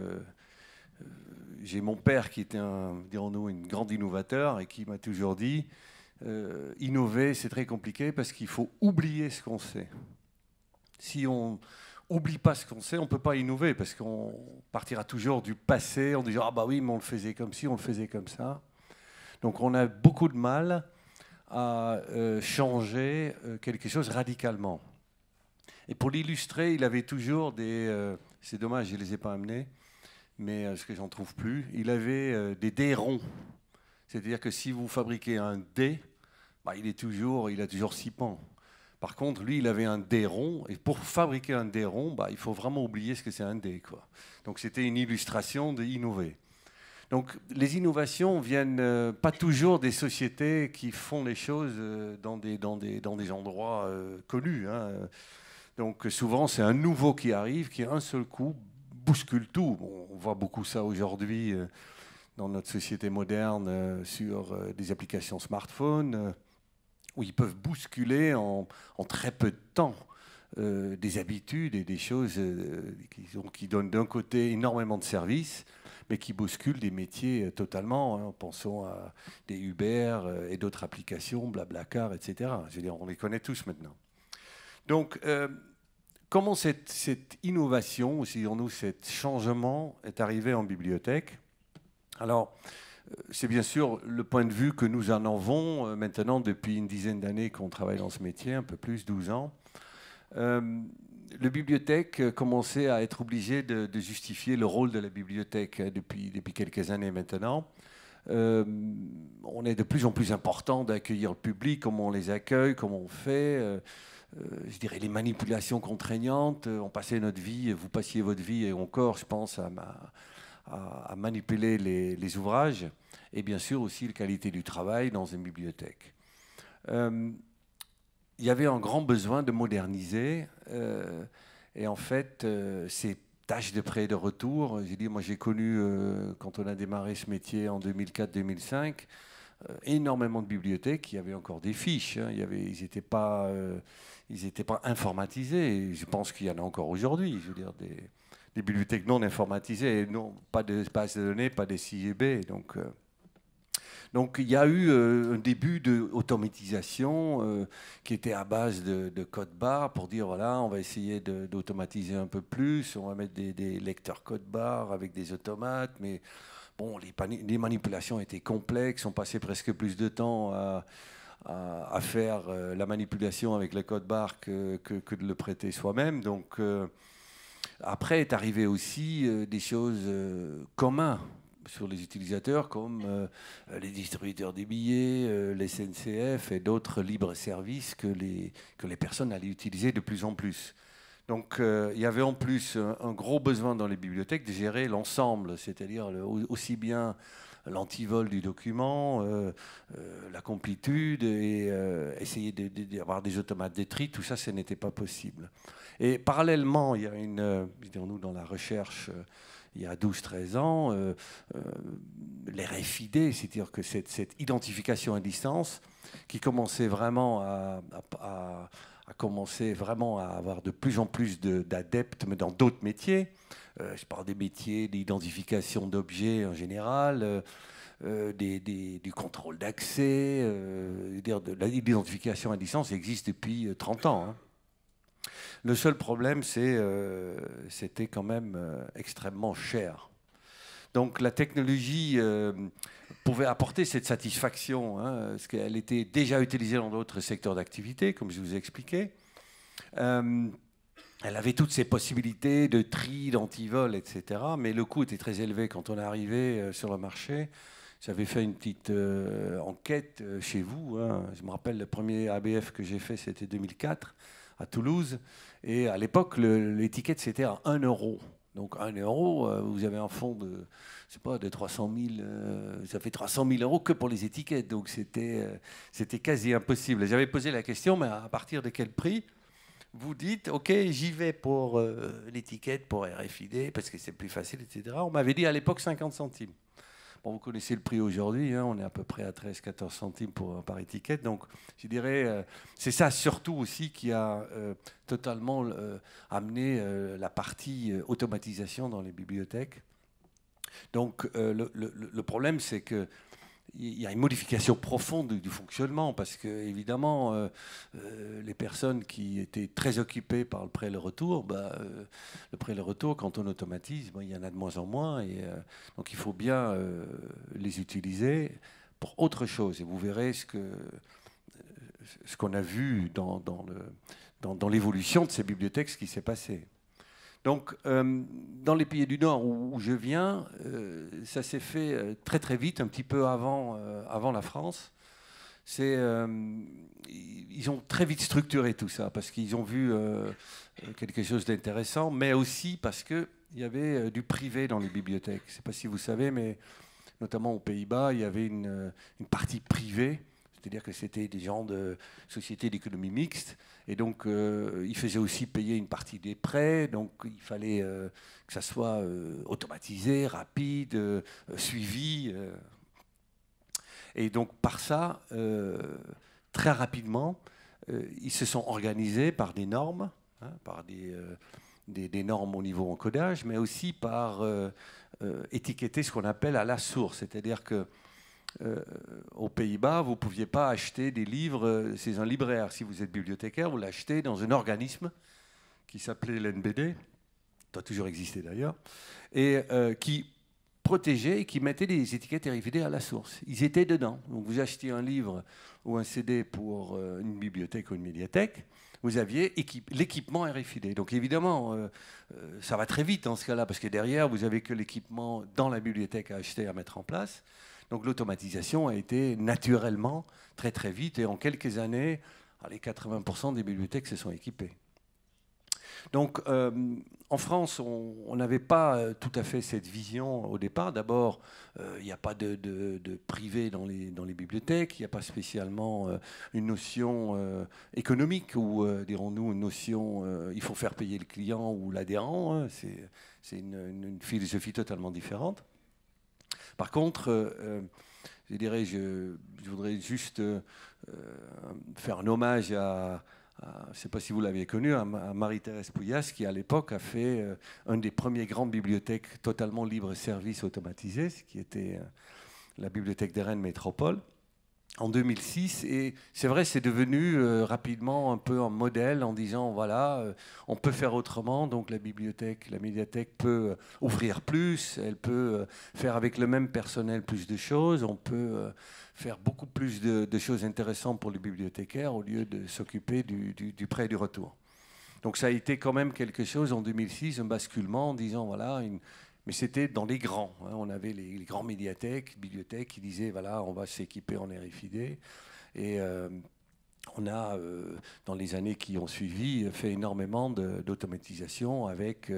J'ai mon père qui était dirons-nous, un grand innovateur et qui m'a toujours dit innover, c'est très compliqué parce qu'il faut oublier ce qu'on sait. Si on n'oublie pas ce qu'on sait, on ne peut pas innover parce qu'on partira toujours du passé en disant « Ah bah oui, mais on le faisait comme ci, on le faisait comme ça ». Donc on a beaucoup de mal à changer quelque chose radicalement. Et pour l'illustrer, il avait toujours des... c'est dommage, je ne les ai pas amenés, mais parce que j'en trouve plus. Il avait des dés ronds. C'est-à-dire que si vous fabriquez un dé, bah, il a toujours 6 pans. Par contre, lui, il avait un dé rond. Et pour fabriquer un dé rond, bah, il faut vraiment oublier ce que c'est un dé, quoi. Donc c'était une illustration d'innover. Donc les innovations viennent pas toujours des sociétés qui font les choses dans des endroits connus, hein. Donc souvent, c'est un nouveau qui arrive, qui un seul coup bouscule tout. Bon, on voit beaucoup ça aujourd'hui dans notre société moderne sur des applications smartphones où ils peuvent bousculer en très peu de temps des habitudes et des choses qui donnent d'un côté énormément de services, mais qui bousculent des métiers totalement. Hein. Pensons à des Uber et d'autres applications, Blablacar, etc. Je veux dire, on les connaît tous maintenant. Donc, comment cette innovation, ou dirons-nous, cet changement est arrivé en bibliothèque? Alors, c'est bien sûr le point de vue que nous en avons maintenant depuis une dizaine d'années qu'on travaille dans ce métier, un peu plus, 12 ans. La bibliothèque commençait à être obligée de justifier le rôle de la bibliothèque depuis quelques années maintenant. On est de plus en plus important d'accueillir le public, comment on les accueille, comment on fait. Je dirais les manipulations contraignantes. On passait notre vie, vous passiez votre vie, et encore, je pense, à manipuler les ouvrages. Et bien sûr aussi la qualité du travail dans une bibliothèque. Il y avait un grand besoin de moderniser. Et en fait, ces tâches de prêt et de retour, j'ai dit, moi j'ai connu, quand on a démarré ce métier en 2004-2005, énormément de bibliothèques qui avaient encore des fiches. Hein. Ils n'étaient pas informatisés. Et je pense qu'il y en a encore aujourd'hui. Je veux dire, des bibliothèques non informatisées, non, pas de bases de données, pas des CIB. Donc il y a eu un début d'automatisation qui était à base de code barre pour dire voilà, on va essayer d'automatiser un peu plus, on va mettre des lecteurs code barre avec des automates, mais bon, les manipulations étaient complexes, on passait presque plus de temps à faire la manipulation avec le code barre que de le prêter soi-même. Donc après est arrivé aussi des choses communes sur les utilisateurs comme les distributeurs des billets, les SNCF et d'autres libres services que les personnes allaient utiliser de plus en plus. Donc il y avait en plus un gros besoin dans les bibliothèques de gérer l'ensemble, c'est-à-dire aussi bien l'antivol du document, la complétude et essayer d'avoir des automates de tri, tout ça, ce n'était pas possible. Et parallèlement, il y a disons-nous dans la recherche, il y a 12-13 ans, les RFID, c'est-à-dire que cette identification à distance qui commençait vraiment à avoir de plus en plus d'adeptes, mais dans d'autres métiers. Je parle des métiers d'identification d'objets en général, du contrôle d'accès, l'identification à distance existe depuis 30 ans. Hein. Le seul problème, c'était quand même extrêmement cher. Donc la technologie pouvait apporter cette satisfaction, hein, parce qu'elle était déjà utilisée dans d'autres secteurs d'activité, comme je vous ai expliqué. Elle avait toutes ces possibilités de tri, d'antivol, etc. Mais le coût était très élevé quand on est arrivé sur le marché. J'avais fait une petite enquête chez vous. Hein. Je me rappelle, le premier ABF que j'ai fait, c'était 2004, à Toulouse. Et à l'époque, l'étiquette, c'était à 1 euro. Donc 1 euro, vous avez un fonds de, je sais pas, de 300 000, ça fait 300 000 euros que pour les étiquettes. Donc c'était quasi impossible. J'avais posé la question, mais à partir de quel prix ? Vous dites, OK, j'y vais pour l'étiquette, pour RFID, parce que c'est plus facile, etc. On m'avait dit à l'époque 50 centimes. Bon, vous connaissez le prix aujourd'hui, hein, on est à peu près à 13-14 centimes par étiquette. Donc, je dirais, c'est ça surtout aussi qui a totalement amené la partie automatisation dans les bibliothèques. Donc, le problème, c'est que il y a une modification profonde du fonctionnement parce que, évidemment, les personnes qui étaient très occupées par le prêt et le retour, le prêt et le retour, quand on automatise, il y en a de moins en moins. Et, donc, il faut bien les utiliser pour autre chose. Et vous verrez ce qu'on a vu dans l'évolution de ces bibliothèques, ce qui s'est passé. Donc, dans les pays du Nord où je viens, ça s'est fait très très vite, un petit peu avant la France. Ils ont très vite structuré tout ça parce qu'ils ont vu quelque chose d'intéressant, mais aussi parce qu'il y avait du privé dans les bibliothèques. Je ne sais pas si vous savez, mais notamment aux Pays-Bas, il y avait une partie privée. C'est-à-dire que c'était des gens de sociétés d'économie mixte. Et donc, ils faisaient aussi payer une partie des prêts. Donc, il fallait que ça soit automatisé, rapide, suivi. Et donc, par ça, très rapidement, ils se sont organisés par des normes, hein, par des normes au niveau encodage, mais aussi par étiqueter ce qu'on appelle à la source. C'est-à-dire que aux Pays-Bas, vous ne pouviez pas acheter des livres, c'est un libraire. Si vous êtes bibliothécaire, vous l'achetez dans un organisme qui s'appelait l'NBD, qui a toujours existé d'ailleurs, et qui protégeait et qui mettait des étiquettes RFID à la source. Ils étaient dedans. Donc vous achetiez un livre ou un CD pour une bibliothèque ou une médiathèque, vous aviez l'équipement RFID. Donc évidemment, ça va très vite dans ce cas-là, parce que derrière, vous n'avez que l'équipement dans la bibliothèque à acheter, à mettre en place. Donc l'automatisation a été naturellement très très vite et en quelques années, les 80% des bibliothèques se sont équipées. Donc en France, on n'avait pas tout à fait cette vision au départ. D'abord, il n'y a pas de privé dans les bibliothèques, il n'y a pas spécialement une notion économique ou, dirons-nous, une notion il faut faire payer le client ou l'adhérent. Hein, c'est une philosophie totalement différente. Par contre, je voudrais juste faire un hommage à je ne sais pas si vous l'aviez connu, à Marie-Thérèse Pouillas, qui à l'époque a fait une des premières grandes bibliothèques totalement libre-service automatisées, ce qui était la bibliothèque des Rennes Métropole, en 2006. Et c'est vrai, c'est devenu rapidement un peu un modèle en disant, voilà, on peut faire autrement, donc la médiathèque peut ouvrir plus, elle peut faire avec le même personnel plus de choses, on peut faire beaucoup plus de choses intéressantes pour les bibliothécaires au lieu de s'occuper du prêt et du retour. Donc ça a été quand même quelque chose en 2006, un basculement en disant, voilà, mais c'était dans les grands. Hein. On avait les grands bibliothèques qui disaient, voilà, on va s'équiper en RFID. Et on a, dans les années qui ont suivi, fait énormément d'automatisation avec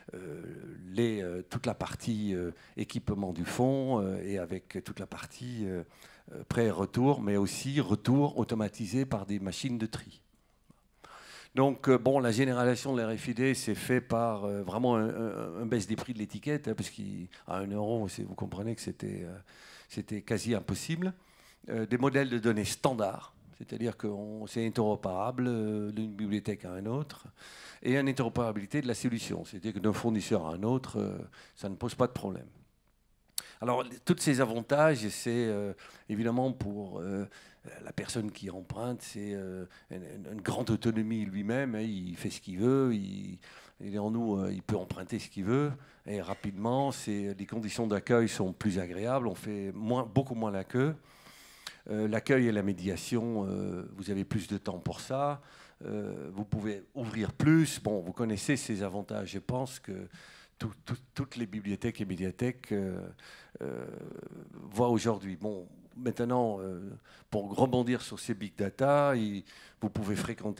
toute la partie équipement du fonds et avec toute la partie prêt et retour, mais aussi retour automatisé par des machines de tri. Donc, la généralisation de l'RFID s'est faite par vraiment un baisse des prix de l'étiquette, hein, parce qu'à 1 euro, vous comprenez que c'était quasi impossible. Des modèles de données standards, c'est-à-dire que c'est interopérable d'une bibliothèque à une autre, et une interopérabilité de la solution, c'est-à-dire que d'un fournisseur à un autre, ça ne pose pas de problème. Alors, tous ces avantages, c'est évidemment pour la personne qui emprunte, c'est une grande autonomie lui-même. Hein, il fait ce qu'il veut, il peut emprunter ce qu'il veut. Et rapidement, les conditions d'accueil sont plus agréables, on fait beaucoup moins la queue. L'accueil et la médiation, vous avez plus de temps pour ça. Vous pouvez ouvrir plus. Bon, vous connaissez ces avantages. Je pense que toutes les bibliothèques et médiathèques voient aujourd'hui. Bon, maintenant, pour rebondir sur ces big data, vous pouvez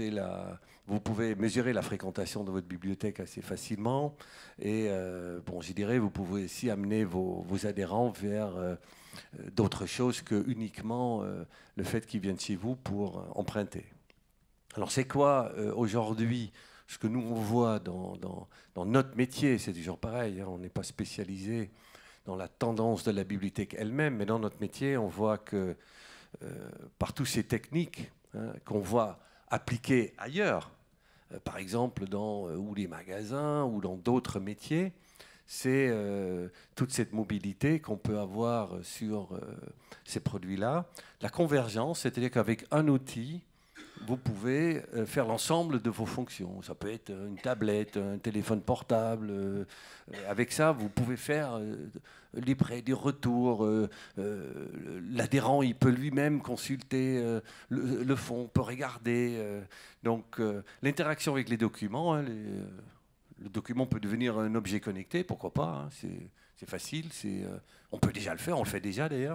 mesurer la fréquentation de votre bibliothèque assez facilement. Et bon, je dirais, vous pouvez aussi amener vos adhérents vers d'autres choses que uniquement le fait qu'ils viennent chez vous pour emprunter. Alors, c'est quoi aujourd'hui ce que nous on voit dans notre métier? C'est toujours pareil, hein, on n'est pas spécialisé dans la tendance de la bibliothèque elle-même, mais dans notre métier, on voit que par toutes ces techniques qu'on voit appliquées ailleurs, par exemple dans ou les magasins ou dans d'autres métiers, c'est toute cette mobilité qu'on peut avoir sur ces produits-là. La convergence, c'est-à-dire qu'avec un outil, vous pouvez faire l'ensemble de vos fonctions. Ça peut être une tablette, un téléphone portable. Avec ça, vous pouvez faire les prêts, des retours. L'adhérent, il peut lui-même consulter le fond, peut regarder. Donc, l'interaction avec les documents, hein, le document peut devenir un objet connecté, pourquoi pas, hein, c'est facile. On peut déjà le faire, on le fait déjà d'ailleurs.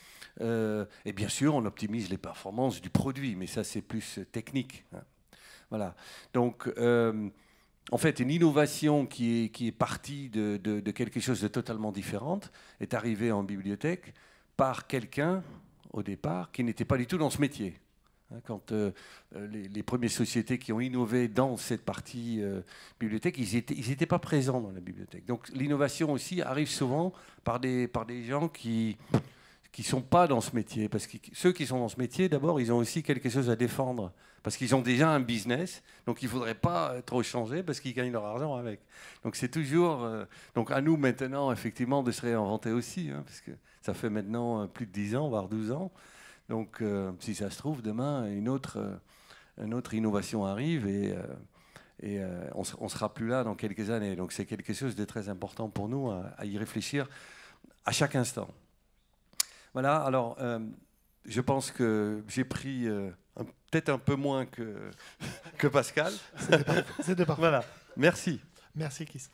Et bien sûr, on optimise les performances du produit, mais ça, c'est plus technique. Hein. Voilà. Donc, en fait, une innovation qui est partie de quelque chose de totalement différent est arrivée en bibliothèque par quelqu'un, au départ, qui n'était pas du tout dans ce métier. Quand les premières sociétés qui ont innové dans cette partie bibliothèque, ils n'étaient pas présents dans la bibliothèque. Donc, l'innovation aussi arrive souvent par des gens qui ne sont pas dans ce métier. Parce que ceux qui sont dans ce métier, d'abord, ils ont aussi quelque chose à défendre. Parce qu'ils ont déjà un business, donc il ne faudrait pas trop changer parce qu'ils gagnent leur argent avec. Donc c'est toujours... donc à nous maintenant, effectivement, de se réinventer aussi. Hein, parce que ça fait maintenant plus de 10 ans, voire 12 ans. Donc si ça se trouve, demain, une autre innovation arrive et on ne sera plus là dans quelques années. Donc c'est quelque chose de très important pour nous à y réfléchir à chaque instant. Voilà, alors je pense que j'ai pris peut-être un peu moins que Pascal. C'était parfait. Voilà, merci. Merci, Kiss.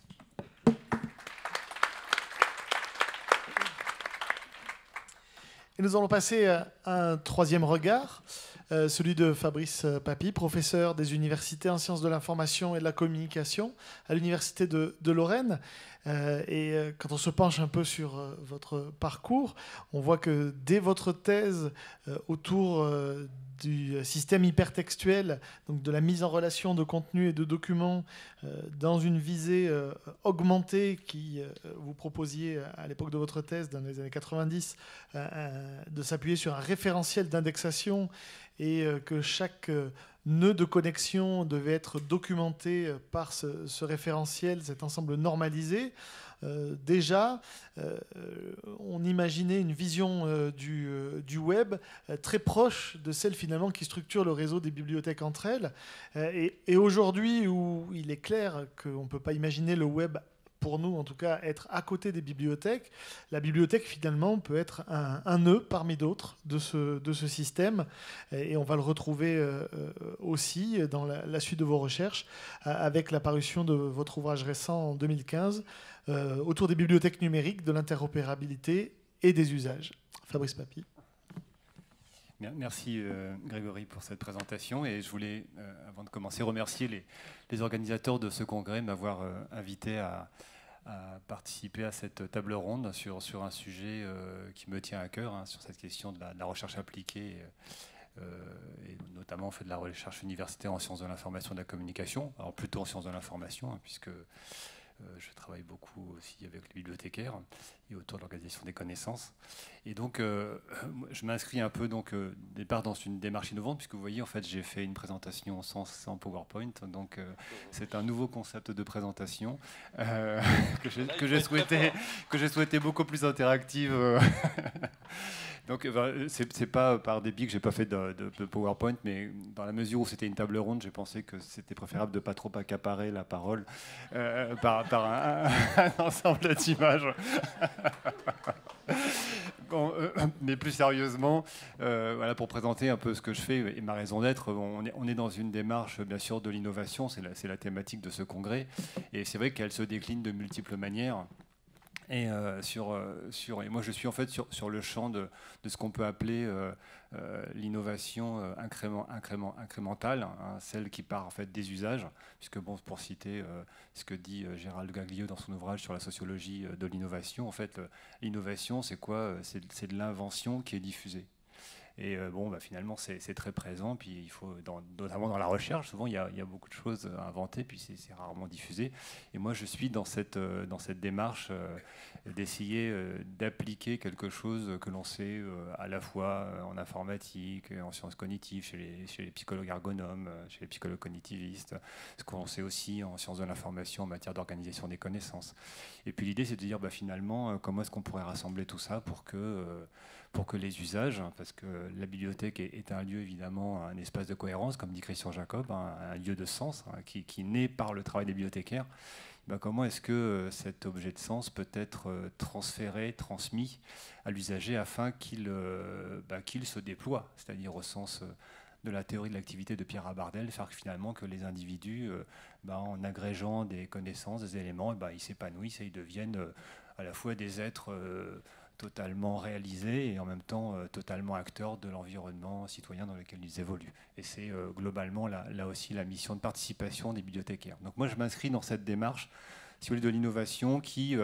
Et nous allons passer à un troisième regard, celui de Fabrice Papy, professeur des universités en sciences de l'information et de la communication à l'université de Lorraine. Et quand on se penche un peu sur votre parcours, on voit que dès votre thèse autour du système hypertextuel, donc de la mise en relation de contenu et de documents dans une visée augmentée qui vous proposiez à l'époque de votre thèse, dans les années 90, de s'appuyer sur un référentiel d'indexation et que chaque nœud de connexion devait être documenté par ce référentiel, cet ensemble normalisé. Déjà, on imaginait une vision du web très proche de celle finalement qui structure le réseau des bibliothèques entre elles. Et aujourd'hui, où il est clair qu'on ne peut pas imaginer le web, pour nous en tout cas, être à côté des bibliothèques, la bibliothèque finalement peut être un nœud parmi d'autres de ce système. Et on va le retrouver aussi dans la suite de vos recherches avec la parution de votre ouvrage récent en 2015 autour des bibliothèques numériques, de l'interopérabilité et des usages. Fabrice Papy. Merci Grégory pour cette présentation et je voulais, avant de commencer, remercier les organisateurs de ce congrès de m'avoir invité à participer à cette table ronde sur un sujet qui me tient à cœur, hein, sur cette question de la recherche appliquée et notamment de la recherche universitaire en sciences de l'information et de la communication, alors plutôt en sciences de l'information, hein, puisque Je travaille beaucoup aussi avec les bibliothécaires et autour de l'organisation des connaissances. Et donc, je m'inscris un peu départ dans une démarche innovante, puisque vous voyez, en fait, j'ai fait une présentation sans PowerPoint. Donc, c'est un nouveau concept de présentation que j'ai souhaité beaucoup plus interactive. Donc, c'est pas par dépit que j'ai pas fait de PowerPoint, mais dans la mesure où c'était une table ronde, j'ai pensé que c'était préférable de pas trop accaparer la parole par un ensemble d'images. Bon, mais plus sérieusement, voilà, pour présenter un peu ce que je fais et ma raison d'être, on est dans une démarche, bien sûr, de l'innovation, c'est la thématique de ce congrès, et c'est vrai qu'elle se décline de multiples manières. Et, et moi, je suis en fait sur le champ de ce qu'on peut appeler l'innovation incrémentale, hein, celle qui part en fait des usages, puisque bon, pour citer ce que dit Gérald Gaglio dans son ouvrage sur la sociologie de l'innovation, en fait, l'innovation, c'est quoi? C'est de l'invention qui est diffusée. Et bon, bah, finalement, c'est très présent. Puis il faut, notamment dans la recherche, souvent il y a beaucoup de choses à inventer, puis c'est rarement diffusé. Et moi, je suis dans cette démarche d'essayer d'appliquer quelque chose que l'on sait à la fois en informatique, en sciences cognitives, chez les psychologues ergonomes, chez les psychologues cognitivistes, ce qu'on sait aussi en sciences de l'information en matière d'organisation des connaissances. Et puis l'idée, c'est de dire bah, finalement, comment est-ce qu'on pourrait rassembler tout ça pour que les usages, parce que la bibliothèque est un lieu évidemment, un espace de cohérence, comme dit Christian Jacob, un lieu de sens qui naît par le travail des bibliothécaires. Ben, comment est-ce que cet objet de sens peut être transféré, transmis à l'usager afin qu'il se déploie, c'est-à-dire au sens de la théorie de l'activité de Pierre Abardel, faire que finalement que les individus, en agrégeant des connaissances, des éléments, ils s'épanouissent et ils deviennent à la fois des êtres totalement réalisés et en même temps totalement acteurs de l'environnement citoyen dans lequel ils évoluent. Et c'est globalement là aussi la mission de participation des bibliothécaires. Donc moi je m'inscris dans cette démarche, si vous voulez, de l'innovation qui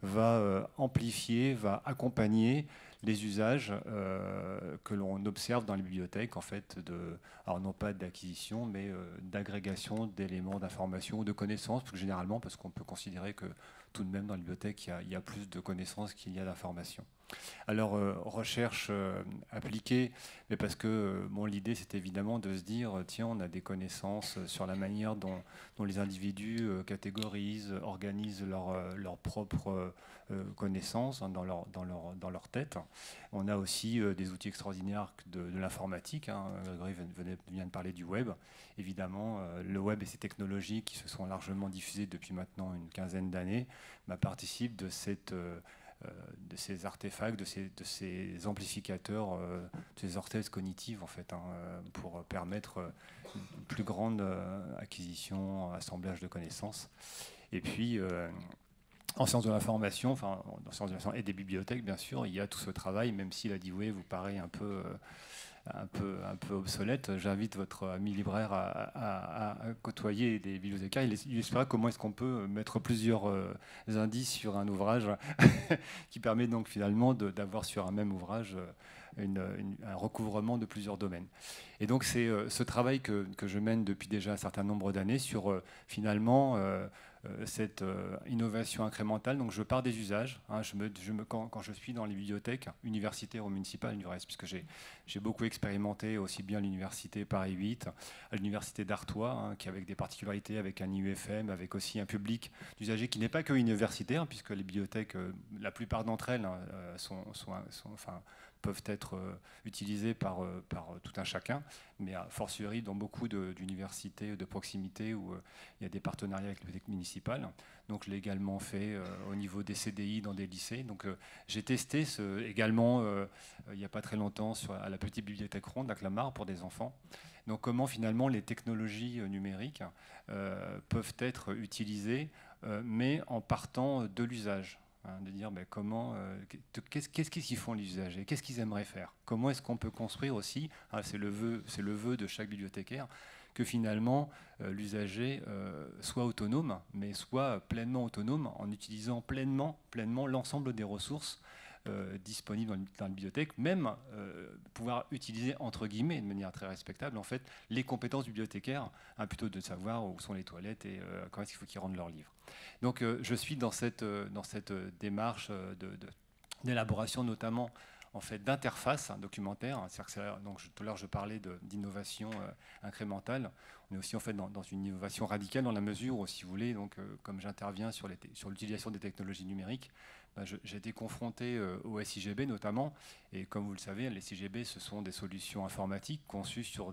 va amplifier, va accompagner les usages que l'on observe dans les bibliothèques, en fait, alors non pas d'acquisition, mais d'agrégation d'éléments d'information ou de connaissances, plus généralement, parce qu'on peut considérer que tout de même dans la bibliothèque, il y a plus de connaissances qu'il y a d'informations. Alors, recherche appliquée, mais parce que l'idée, c'est évidemment de se dire, tiens, on a des connaissances sur la manière dont les individus catégorisent, organisent leurs propres connaissances dans leur tête. On a aussi des outils extraordinaires de l'informatique. Grégory vient de parler du web. Évidemment, le web et ses technologies qui se sont largement diffusées depuis maintenant une quinzaine d'années participent de ces artefacts, de ces amplificateurs, de ces orthèses cognitives en fait, pour permettre une plus grande acquisition, assemblage de connaissances. Et puis, en sciences de l'information, dans sciences de l'information et des bibliothèques, bien sûr, il y a tout ce travail, même si la Dewey vous paraît un peu obsolète. J'invite votre ami libraire à côtoyer des bibliothécaires. Il expliquera comment est-ce qu'on peut mettre plusieurs indices sur un ouvrage qui permet donc finalement d'avoir sur un même ouvrage un recouvrement de plusieurs domaines. Et donc c'est ce travail que je mène depuis déjà un certain nombre d'années sur finalement cette innovation incrémentale. Donc je pars des usages. Quand je suis dans les bibliothèques universitaires ou municipales du reste, puisque j'ai beaucoup expérimenté aussi bien à l'université Paris 8, à l'université d'Artois, qui avec des particularités, avec un IUFM, avec aussi un public d'usagers qui n'est pas que universitaire, puisque les bibliothèques, la plupart d'entre elles peuvent être utilisées par tout un chacun, mais a fortiori dans beaucoup d'universités de proximité où il y a des partenariats avec les bibliothèques municipales. Donc je l'ai également fait au niveau des CDI dans des lycées. Donc j'ai testé également il n'y a pas très longtemps à la petite bibliothèque ronde à Clamart pour des enfants. Donc comment finalement les technologies numériques peuvent être utilisées, mais en partant de l'usage. De dire qu'est-ce qu'ils font les usagers, qu'est-ce qu'ils aimeraient faire, comment est-ce qu'on peut construire aussi, c'est le vœu de chaque bibliothécaire, que finalement l'usager soit autonome, mais soit pleinement autonome en utilisant pleinement l'ensemble des ressources disponibles dans la bibliothèque, même pouvoir utiliser, entre guillemets, de manière très respectable, en fait, les compétences du bibliothécaire, hein, plutôt de savoir où sont les toilettes et quand est-ce qu'il faut qu'ils rendent leurs livres. Donc je suis dans cette démarche d'élaboration notamment en fait, d'interface documentaire. Donc, tout à l'heure, je parlais d'innovation incrémentale. On est aussi en fait, dans une innovation radicale dans la mesure où, si vous voulez, donc, comme j'interviens sur l'utilisation des technologies numériques, j'ai été confronté au SIGB notamment. Et comme vous le savez, les SIGB, ce sont des solutions informatiques conçues sur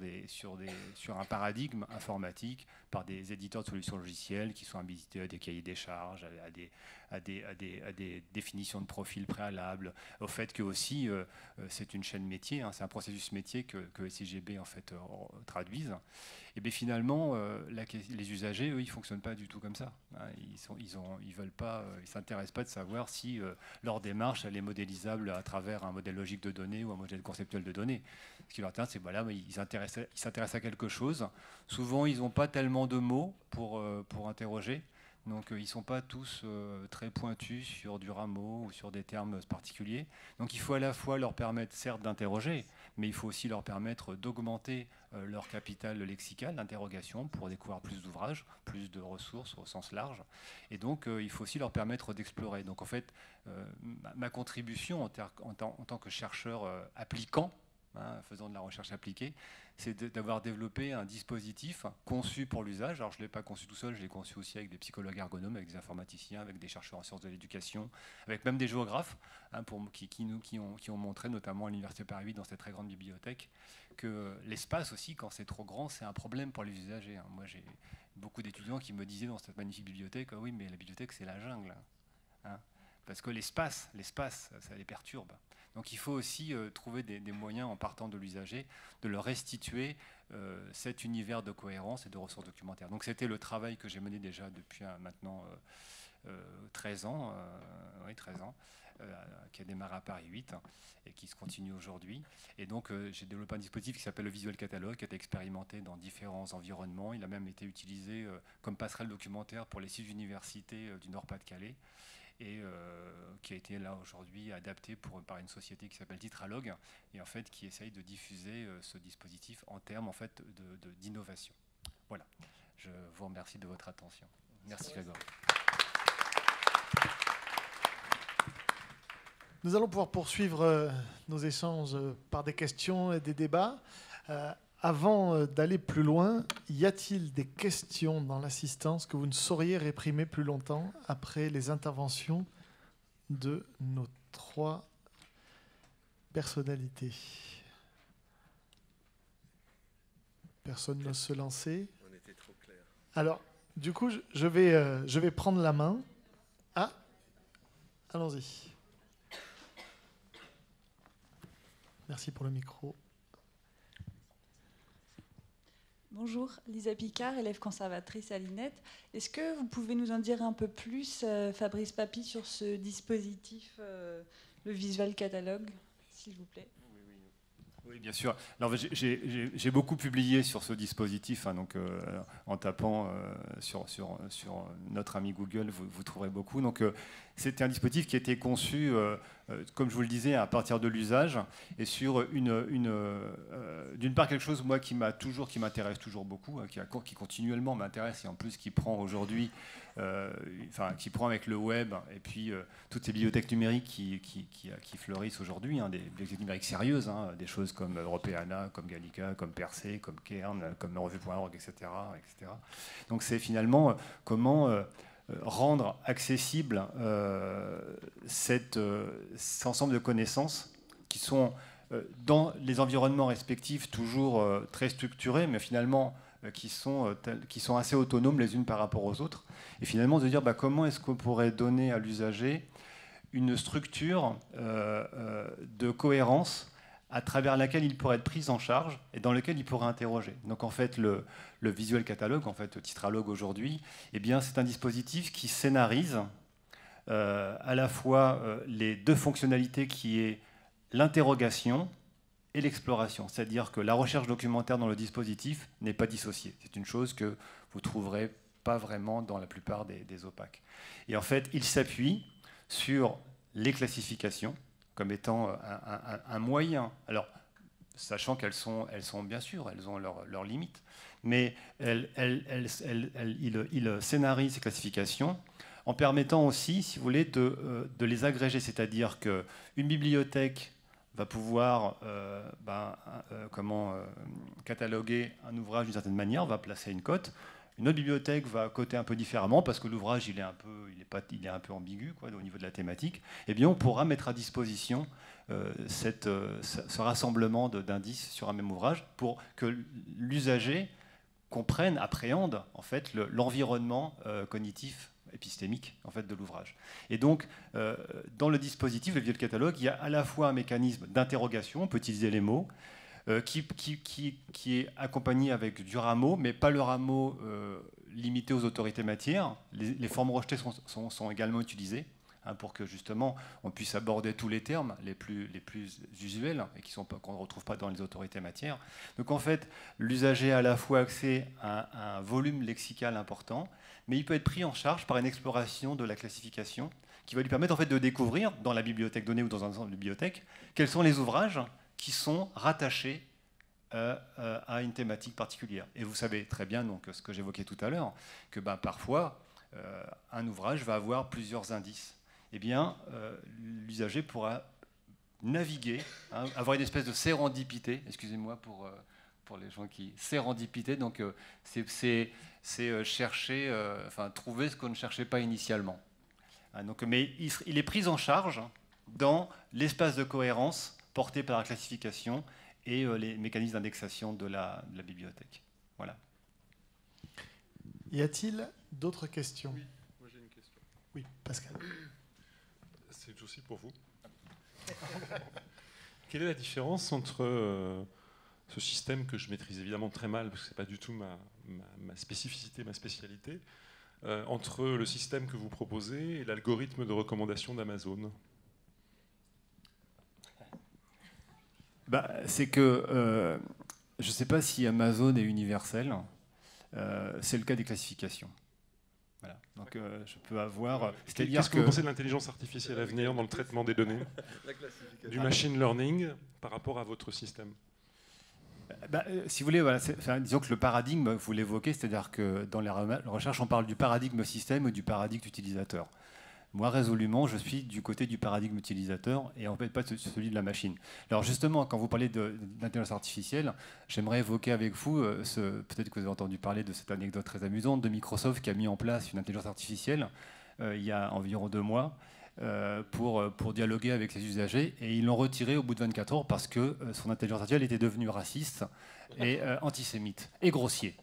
un paradigme informatique par des éditeurs de solutions logicielles qui sont habilités à des cahiers des charges, à des définitions de profil préalables, au fait que aussi c'est une chaîne métier, hein, c'est un processus métier que SIGB en fait traduisent. Et bien finalement, les usagers, eux, ils fonctionnent pas du tout comme ça. Hein. Ils veulent pas, ils s'intéressent pas de savoir si leur démarche elle est modélisable à travers un modèle logique de données ou un modèle conceptuel de données. Ce qui leur intéresse, c'est voilà, ils s'intéressent à quelque chose. Souvent, ils n'ont pas tellement de mots pour interroger. Donc, ils ne sont pas tous très pointus sur du rameau ou sur des termes particuliers. Donc, il faut à la fois leur permettre, certes, d'interroger, mais il faut aussi leur permettre d'augmenter leur capital lexical d'interrogation pour découvrir plus d'ouvrages, plus de ressources au sens large. Et donc, il faut aussi leur permettre d'explorer. Donc, en fait, ma contribution en tant que chercheur appliquant, hein, faisant de la recherche appliquée, c'est d'avoir développé un dispositif conçu pour l'usage. Alors je ne l'ai pas conçu tout seul, je l'ai conçu aussi avec des psychologues ergonomes, avec des informaticiens, avec des chercheurs en sciences de l'éducation, avec même des géographes, hein, qui ont montré, notamment à l'Université Paris 8, dans cette très grande bibliothèque, que l'espace aussi, quand c'est trop grand, c'est un problème pour les usagers. Hein. Moi, j'ai beaucoup d'étudiants qui me disaient dans cette magnifique bibliothèque, ah oui, mais la bibliothèque, c'est la jungle. Hein. Parce que l'espace, ça les perturbe. Donc il faut aussi trouver des moyens, en partant de l'usager, de leur restituer cet univers de cohérence et de ressources documentaires. Donc c'était le travail que j'ai mené déjà depuis maintenant 13 ans, qui a démarré à Paris 8 et qui se continue aujourd'hui. Et donc j'ai développé un dispositif qui s'appelle le Visual Catalogue, qui a été expérimenté dans différents environnements. Il a même été utilisé comme passerelle documentaire pour les 6 universités du Nord-Pas-de-Calais, et qui a été là aujourd'hui adapté par une société qui s'appelle Titralogue, et en fait qui essaye de diffuser ce dispositif en termes en fait d'innovation. Voilà, je vous remercie de votre attention. Merci Grégoire. Nous allons pouvoir poursuivre nos échanges par des questions et des débats. Avant d'aller plus loin, y a-t-il des questions dans l'assistance que vous ne sauriez réprimer plus longtemps après les interventions de nos 3 personnalités? Personne n'ose se lancer. On était trop clair. Alors, du coup, je vais prendre la main. Ah, allons-y. Merci pour le micro. Bonjour, Lisa Picard, élève conservatrice à l'INET. Est-ce que vous pouvez nous en dire un peu plus, Fabrice Papy, sur ce dispositif, le Visual Catalogue, s'il vous plaît? Oui, bien sûr. Alors, j'ai beaucoup publié sur ce dispositif, hein, donc en tapant sur notre ami Google, vous trouverez beaucoup. Donc, c'était un dispositif qui a été conçu, comme je vous le disais, à partir de l'usage et sur d'une part quelque chose moi qui m'intéresse toujours beaucoup, hein, qui continuellement m'intéresse et en plus qui prend aujourd'hui, qui prend avec le web et puis toutes ces bibliothèques numériques qui fleurissent aujourd'hui, hein, des bibliothèques numériques sérieuses, hein, des choses comme Europeana, comme Gallica, comme Percé, comme Kern, comme Revue.org, etc., etc. Donc c'est finalement comment rendre accessible cet ensemble de connaissances qui sont dans les environnements respectifs toujours très structurés, mais finalement qui sont assez autonomes les unes par rapport aux autres. Et finalement de dire comment est-ce qu'on pourrait donner à l'usager une structure de cohérence à travers laquelle il pourrait être pris en charge et dans lequel il pourrait interroger. Donc en fait, le Visual Catalogue, en fait, Titralogue aujourd'hui, eh bien, c'est un dispositif qui scénarise à la fois les 2 fonctionnalités qui est l'interrogation et l'exploration. C'est-à-dire que la recherche documentaire dans le dispositif n'est pas dissociée. C'est une chose que vous ne trouverez pas vraiment dans la plupart des OPAC. Et en fait, il s'appuie sur les classifications, comme étant un moyen. Alors, sachant qu'elles sont bien sûr, elles ont leurs limites, mais il scénarise ces classifications en permettant aussi, si vous voulez, de les agréger. C'est-à-dire qu'une bibliothèque va pouvoir cataloguer un ouvrage d'une certaine manière, va placer une cote. Une autre bibliothèque va coter un peu différemment parce que l'ouvrage il est un peu ambigu au niveau de la thématique. Eh bien, on pourra mettre à disposition ce rassemblement d'indices sur un même ouvrage pour que l'usager comprenne, appréhende en fait l'environnement cognitif épistémique en fait de l'ouvrage. Et donc, dans le dispositif, le visual catalogue, il y a à la fois un mécanisme d'interrogation, on peut utiliser les mots, qui est accompagné avec du rameau, mais pas le rameau limité aux autorités matières. Les formes rejetées sont également utilisées pour que justement on puisse aborder tous les termes les plus usuels et qu'on ne retrouve pas dans les autorités matières. Donc en fait, l'usager a à la fois accès à un volume lexical important, mais il peut être pris en charge par une exploration de la classification qui va lui permettre en fait de découvrir dans la bibliothèque donnée ou dans un ensemble de bibliothèques quels sont les ouvrages qui sont rattachés à une thématique particulière. Et vous savez très bien donc, ce que j'évoquais tout à l'heure, que parfois, un ouvrage va avoir plusieurs indices. Eh bien, l'usager pourra naviguer, avoir une espèce de sérendipité, excusez-moi pour les gens qui... Sérendipité, donc c'est chercher, trouver ce qu'on ne cherchait pas initialement. Mais il est pris en charge dans l'espace de cohérence porté par la classification et les mécanismes d'indexation de la bibliothèque. Voilà. Y a-t-il d'autres questions? Oui, moi j'ai une question. Oui, Pascal. C'est aussi pour vous. Quelle est la différence entre ce système que je maîtrise évidemment très mal, parce que ce n'est pas du tout ma spécificité, ma spécialité, entre le système que vous proposez et l'algorithme de recommandation d'Amazon? C'est que je ne sais pas si Amazon est universel. C'est le cas des classifications. Voilà. Donc je peux avoir. Qu'est-ce que vous pensez de l'intelligence artificielle à venir dans le traitement des données, du machine learning par rapport à votre système? Si vous voulez, voilà, disons que le paradigme, vous l'évoquez, c'est-à-dire que dans la recherche, on parle du paradigme système ou du paradigme utilisateur. Moi, résolument, je suis du côté du paradigme utilisateur et en fait pas celui de la machine. Alors justement, quand vous parlez d'intelligence artificielle, j'aimerais évoquer avec vous, peut-être que vous avez entendu parler de cette anecdote très amusante de Microsoft qui a mis en place une intelligence artificielle il y a environ 2 mois pour dialoguer avec ses usagers et ils l'ont retiré au bout de 24 heures parce que son intelligence artificielle était devenue raciste et antisémite et grossier.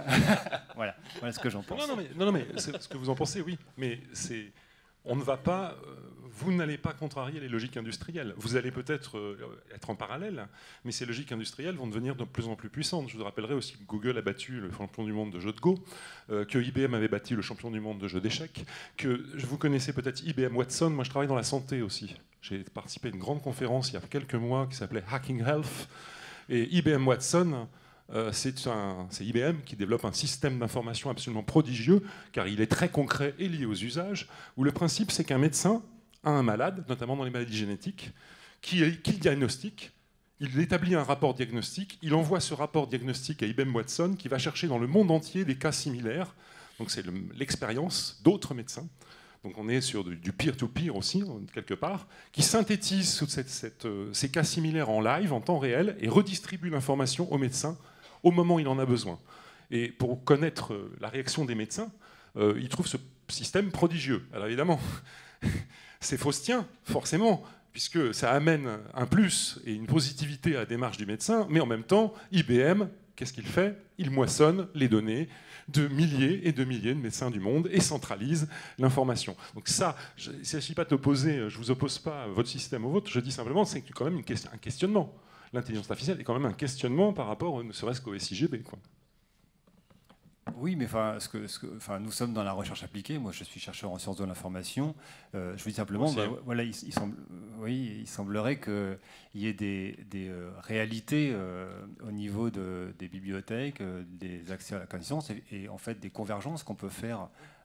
Voilà ce que j'en pense. Non, mais c'est ce que vous en pensez, oui. Mais c'est... On ne va pas, vous n'allez pas contrarier les logiques industrielles. Vous allez peut-être être en parallèle, mais ces logiques industrielles vont devenir de plus en plus puissantes. Je vous rappellerai aussi que Google a battu le champion du monde de jeu de Go, que IBM avait battu le champion du monde de jeu d'échecs, que vous connaissez peut-être IBM Watson. Moi, je travaille dans la santé aussi. J'ai participé à une grande conférence il y a quelques mois qui s'appelait Hacking Health. Et IBM Watson... c'est IBM qui développe un système d'information absolument prodigieux, car il est très concret et lié aux usages, où le principe c'est qu'un médecin a un malade, notamment dans les maladies génétiques, qu'il diagnostique, il établit un rapport diagnostique, il envoie ce rapport diagnostique à IBM Watson, qui va chercher dans le monde entier des cas similaires, donc c'est l'expérience d'autres médecins. Donc on est sur du peer-to-peer aussi, quelque part, qui synthétise ces cas similaires en live, en temps réel, et redistribue l'information aux médecins au moment où il en a besoin. Et pour connaître la réaction des médecins, il trouve ce système prodigieux. Alors évidemment, c'est faustien, forcément, puisque ça amène un plus et une positivité à la démarche du médecin, mais en même temps, IBM, qu'est-ce qu'il fait? Il moissonne les données de milliers et de milliers de médecins du monde et centralise l'information. Donc ça, il ne s'agit pas d'opposer, je ne vous oppose pas votre système au vôtre, je dis simplement que c'est quand même un questionnement. L'intelligence artificielle est quand même un questionnement par rapport, ne serait-ce qu'au SIGB, quoi. Oui, mais nous sommes dans la recherche appliquée. Moi, je suis chercheur en sciences de l'information. Je vous dis simplement, voilà, il semblerait qu'il y ait des réalités au niveau des bibliothèques, des accès à la connaissance et en fait des convergences qu'on peut faire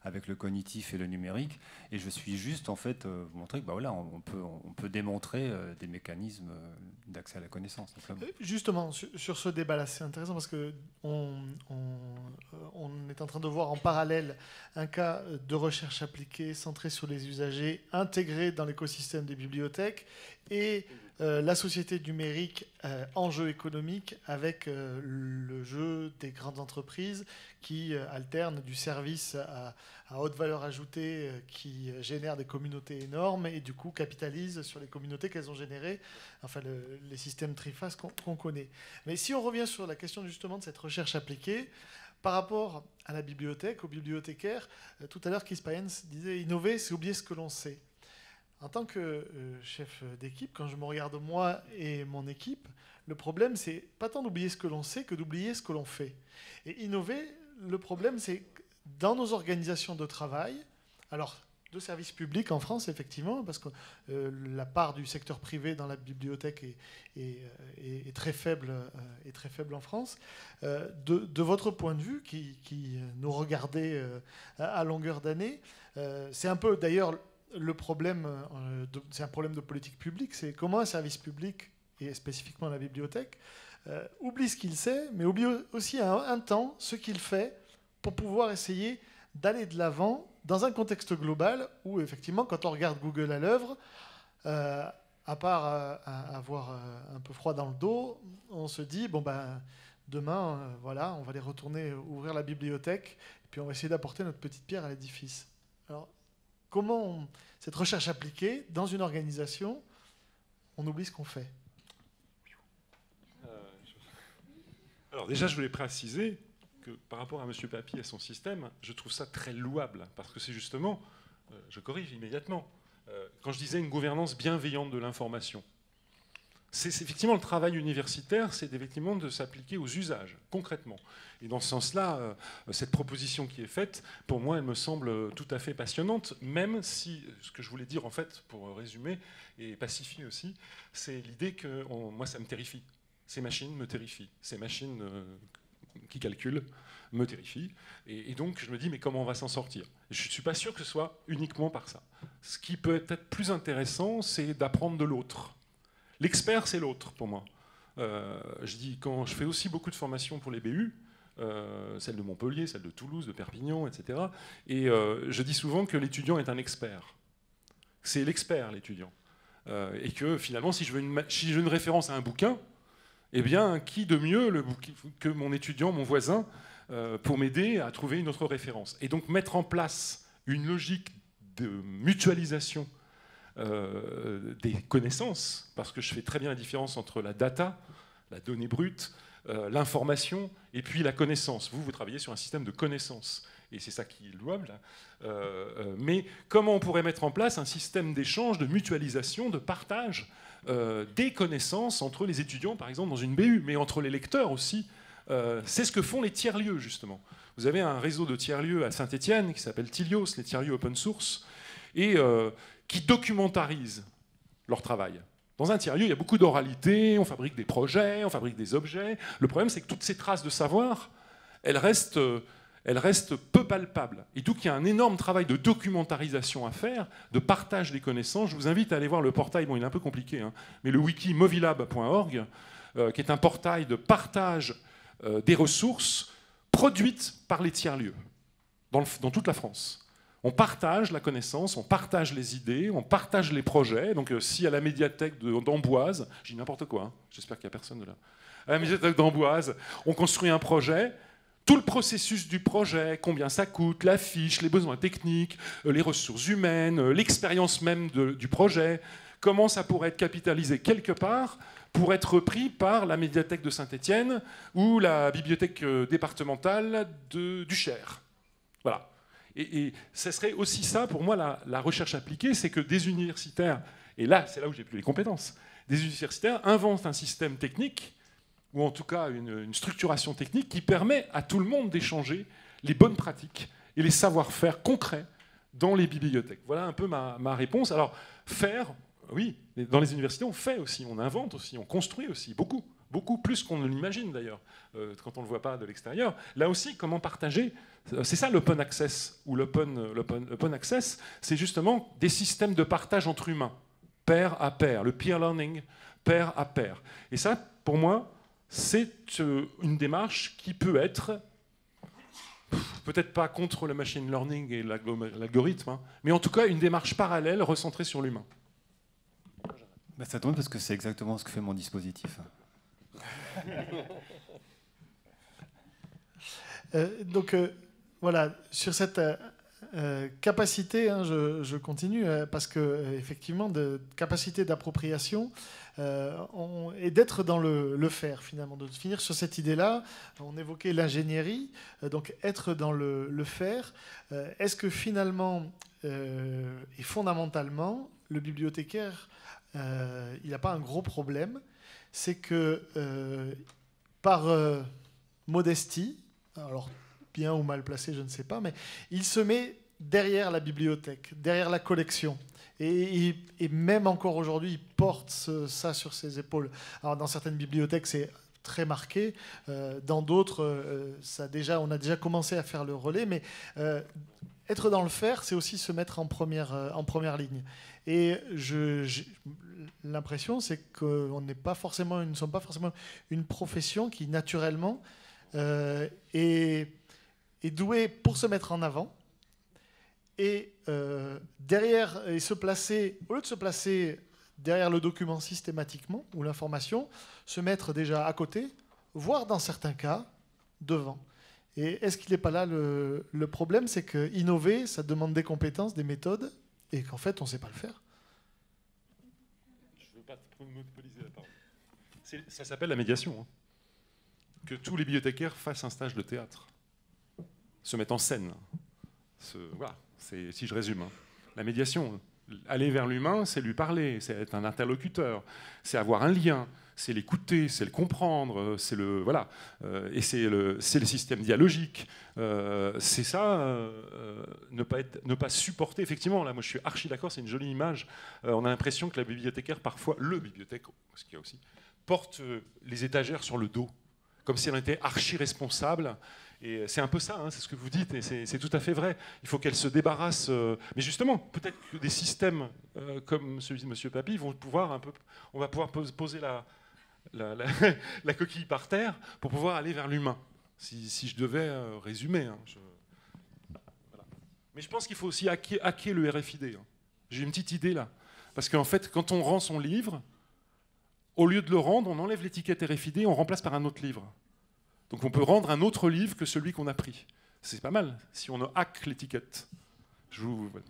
avec le cognitif et le numérique. Et je suis juste en fait vous montrer que bah, voilà, on peut démontrer des mécanismes d'accès à la connaissance. Justement, sur ce débat-là, c'est intéressant parce que on est en train de voir en parallèle un cas de recherche appliquée centré sur les usagers, intégré dans l'écosystème des bibliothèques, et la société numérique enjeu économique avec le jeu des grandes entreprises qui alternent du service à haute valeur ajoutée qui génère des communautés énormes et du coup capitalisent sur les communautés qu'elles ont générées, enfin les systèmes trifaces qu'on connaît. Mais si on revient sur la question justement de cette recherche appliquée, par rapport à la bibliothèque, aux bibliothécaires, tout à l'heure Keith Payens disait « innover, c'est oublier ce que l'on sait ». En tant que chef d'équipe, quand je me regarde moi et mon équipe, le problème, c'est pas tant d'oublier ce que l'on sait que d'oublier ce que l'on fait. Et innover, le problème, c'est dans nos organisations de travail, alors de services publics en France, effectivement, parce que la part du secteur privé dans la bibliothèque est très faible en France. De votre point de vue, qui nous regardez à longueur d'année, c'est un peu d'ailleurs le problème, c'est un problème de politique publique, c'est comment un service public, et spécifiquement la bibliothèque, oublie ce qu'il sait, mais oublie aussi un temps ce qu'il fait pour pouvoir essayer d'aller de l'avant dans un contexte global où, effectivement, quand on regarde Google à l'œuvre, à part avoir un peu froid dans le dos, on se dit, bon ben, demain, voilà, on va aller retourner ouvrir la bibliothèque, et puis on va essayer d'apporter notre petite pierre à l'édifice. Alors, comment cette recherche appliquée, dans une organisation, on oublie ce qu'on fait? Alors déjà, je voulais préciser que par rapport à M. Papy et son système, je trouve ça très louable, parce que c'est justement, je corrige immédiatement, quand je disais une gouvernance bienveillante de l'information, c'est effectivement le travail universitaire, c'est effectivement de s'appliquer aux usages, concrètement. Et dans ce sens-là, cette proposition qui est faite, pour moi, elle me semble tout à fait passionnante, même si, ce que je voulais dire, en fait, pour résumer, et pacifier aussi, c'est l'idée que, moi, ça me terrifie. Ces machines me terrifient. Ces machines qui calculent me terrifient. Et donc, je me dis, mais comment on va s'en sortir? Je ne suis pas sûr que ce soit uniquement par ça. Ce qui peut être plus intéressant, c'est d'apprendre de l'autre. L'expert, c'est l'autre, pour moi. Je dis, quand je fais aussi beaucoup de formations pour les BU, celle de Montpellier, celle de Toulouse, de Perpignan, etc. Et je dis souvent que l'étudiant est un expert. C'est l'expert, l'étudiant. Et que finalement, si je veux une référence à un bouquin, eh bien, qui de mieux que mon étudiant, mon voisin, pour m'aider à trouver une autre référence. Et donc mettre en place une logique de mutualisation des connaissances, parce que je fais très bien la différence entre la data, la donnée brute, l'information, et puis la connaissance. Vous travaillez sur un système de connaissances, et c'est ça qui est louable. Mais comment on pourrait mettre en place un système d'échange, de mutualisation, de partage des connaissances entre les étudiants, par exemple, dans une BU, mais entre les lecteurs aussi. C'est ce que font les tiers-lieux, justement. Vous avez un réseau de tiers-lieux à Saint-Étienne qui s'appelle Tilios, les tiers-lieux open source, et qui documentarisent leur travail. Dans un tiers-lieu, il y a beaucoup d'oralité, on fabrique des projets, on fabrique des objets. Le problème, c'est que toutes ces traces de savoir, elles restent peu palpables. Et donc, il y a un énorme travail de documentarisation à faire, de partage des connaissances. Je vous invite à aller voir le portail, bon, il est un peu compliqué, hein, mais le wiki movilab.org, qui est un portail de partage des ressources produites par les tiers-lieux, dans toute la France. On partage la connaissance, on partage les idées, on partage les projets. Donc, si à la médiathèque d'Amboise, je dis n'importe quoi, hein, j'espère qu'il n'y a personne de là, à la médiathèque d'Amboise, on construit un projet, tout le processus du projet, combien ça coûte, la fiche, les besoins techniques, les ressources humaines, l'expérience même du projet, comment ça pourrait être capitalisé quelque part pour être repris par la médiathèque de Saint-Étienne ou la bibliothèque départementale du Cher. Voilà. Et ce serait aussi ça, pour moi, la recherche appliquée, c'est que des universitaires, et là, c'est là où j'ai plus les compétences, des universitaires inventent un système technique, ou en tout cas une structuration technique qui permet à tout le monde d'échanger les bonnes pratiques et les savoir-faire concrets dans les bibliothèques. Voilà un peu ma réponse. Alors, faire, oui, dans les universités, on fait aussi, on invente aussi, on construit aussi, beaucoup, beaucoup plus qu'on ne l'imagine d'ailleurs, quand on ne le voit pas de l'extérieur. Là aussi, comment partager? C'est ça l'open access, ou l'open access, c'est justement des systèmes de partage entre humains, pair à pair, le peer learning, pair à pair. Et ça, pour moi, c'est une démarche qui peut être, peut-être pas contre le machine learning et l'algorithme, hein, mais en tout cas une démarche parallèle recentrée sur l'humain. Bah, ça tombe parce que c'est exactement ce que fait mon dispositif. Voilà, sur cette capacité, hein, je continue, parce que effectivement, de capacité d'appropriation et d'être dans le faire, finalement, de finir sur cette idée-là. On évoquait l'ingénierie, donc être dans le faire. Est-ce que finalement, et fondamentalement, le bibliothécaire, il n'a pas un gros problème, c'est que par modestie, alors bien ou mal placé, je ne sais pas, mais il se met derrière la bibliothèque, derrière la collection. Et même encore aujourd'hui, il porte ça sur ses épaules. Alors dans certaines bibliothèques, c'est très marqué. Dans d'autres, on a déjà commencé à faire le relais. Mais être dans le faire, c'est aussi se mettre en première ligne. Et l'impression, c'est que nous ne sommes pas forcément une profession qui, naturellement, est douée pour se mettre en avant. Et derrière, et au lieu de se placer derrière le document systématiquement, ou l'information, se mettre déjà à côté, voire dans certains cas, devant. Et est-ce qu'il n'est pas là le problème? C'est que innover, ça demande des compétences, des méthodes, et qu'en fait, on ne sait pas le faire. Je ne veux pas monopoliser la parole. Ça s'appelle la médiation. Hein. Que tous les bibliothécaires fassent un stage de théâtre, se mettent en scène. Voilà, si je résume. Hein. La médiation, aller vers l'humain, c'est lui parler, c'est être un interlocuteur, c'est avoir un lien, c'est l'écouter, c'est le comprendre, c'est voilà, et c'est le système dialogique. C'est ça, ne pas supporter. Effectivement, là, moi, je suis archi d'accord. C'est une jolie image. On a l'impression que la bibliothécaire, parfois, le bibliothécaire, ce qu'il y a aussi, porte les étagères sur le dos, comme si elle était archi responsable. Et c'est un peu ça, hein, c'est ce que vous dites, et c'est tout à fait vrai. Il faut qu'elle se débarrasse. Mais justement, peut-être que des systèmes comme celui de M. Papy vont pouvoir on va pouvoir poser la coquille par terre pour pouvoir aller vers l'humain. Si je devais résumer. Hein, voilà. Mais je pense qu'il faut aussi hacker le RFID. Hein. J'ai une petite idée là. Parce qu'en fait, quand on rend son livre, au lieu de le rendre, on enlève l'étiquette RFID, on remplace par un autre livre. Donc on peut rendre un autre livre que celui qu'on a pris. C'est pas mal, si on hack l'étiquette. Voilà.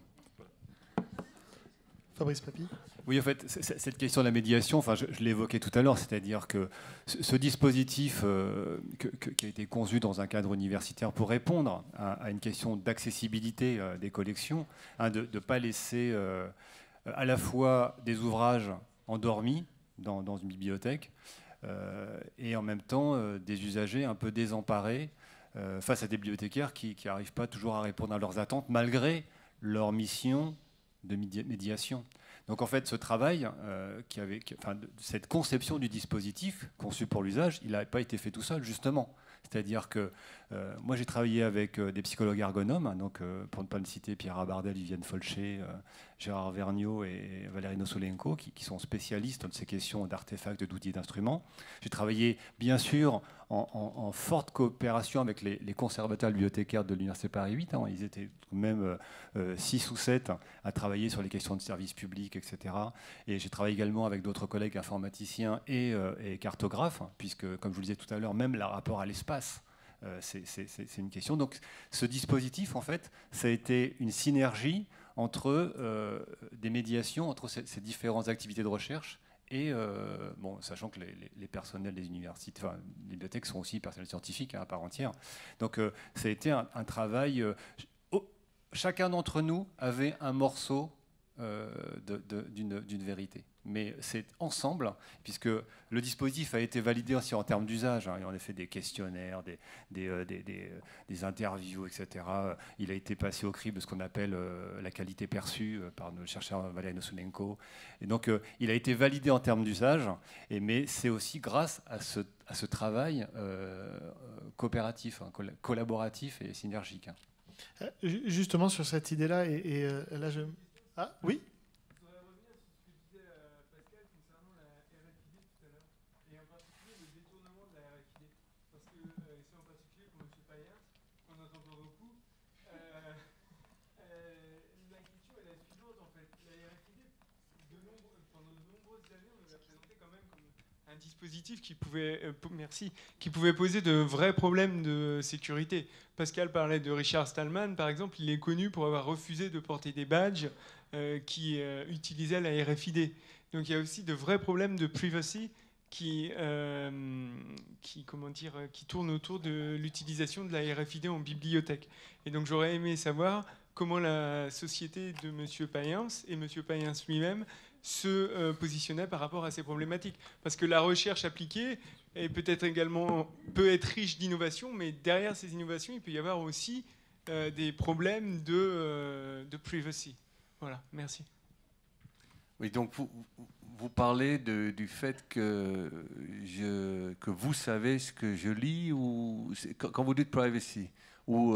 Fabrice Papy. Oui, en fait, cette question de la médiation, enfin, je l'ai évoqué tout à l'heure, c'est-à-dire que ce dispositif qui a été conçu dans un cadre universitaire pour répondre à une question d'accessibilité des collections, hein, de ne pas laisser à la fois des ouvrages endormis dans une bibliothèque, et en même temps des usagers un peu désemparés face à des bibliothécaires qui n'arrivent pas toujours à répondre à leurs attentes malgré leur mission de médiation. Donc en fait, ce travail, cette conception du dispositif conçu pour l'usage, il n'a pas été fait tout seul, justement. C'est-à-dire que moi, j'ai travaillé avec des psychologues ergonomes, hein, donc, pour ne pas me citer, Pierre Abardel, Viviane Folcher, Gérard Vergniaud et Valérie Nosolenko, qui sont spécialistes de ces questions d'artefacts, d'outils et d'instruments. J'ai travaillé, bien sûr, en forte coopération avec les conservateurs bibliothécaires de l'Université Paris 8. Hein. Ils étaient même 6 ou 7 à travailler sur les questions de services publics, etc. Et j'ai travaillé également avec d'autres collègues informaticiens et cartographes, puisque, comme je vous le disais tout à l'heure, même le rapport à l'espace, c'est une question. Donc ce dispositif, en fait, ça a été une synergie entre des médiations entre ces différentes activités de recherche et, sachant que les personnels des universités, enfin, les bibliothèques sont aussi personnels scientifiques, hein, à part entière. Donc ça a été un travail... chacun d'entre nous avait un morceau d'une vérité. Mais c'est ensemble, puisque le dispositif a été validé aussi en termes d'usage. Hein, on a fait des questionnaires, des interviews, etc. Il a été passé au crible de ce qu'on appelle la qualité perçue par le chercheur Valery Nosunenko. Et donc, il a été validé en termes d'usage, mais c'est aussi grâce à ce travail coopératif, hein, collaboratif et synergique. Hein. Justement, sur cette idée-là, là, je... Ah, oui ? Dispositif qui pouvait poser de vrais problèmes de sécurité. Pascal parlait de Richard Stallman, par exemple, il est connu pour avoir refusé de porter des badges qui utilisaient la RFID. Donc il y a aussi de vrais problèmes de privacy qui tournent autour de l'utilisation de la RFID en bibliothèque. Et donc j'aurais aimé savoir comment la société de M. Payens et M. Payens lui-même se positionnait par rapport à ces problématiques. Parce que la recherche appliquée peut être riche d'innovations, mais derrière ces innovations, il peut y avoir aussi des problèmes de privacy. Voilà, merci. Oui, donc vous parlez du fait que vous savez ce que je lis, ou quand vous dites privacy, ou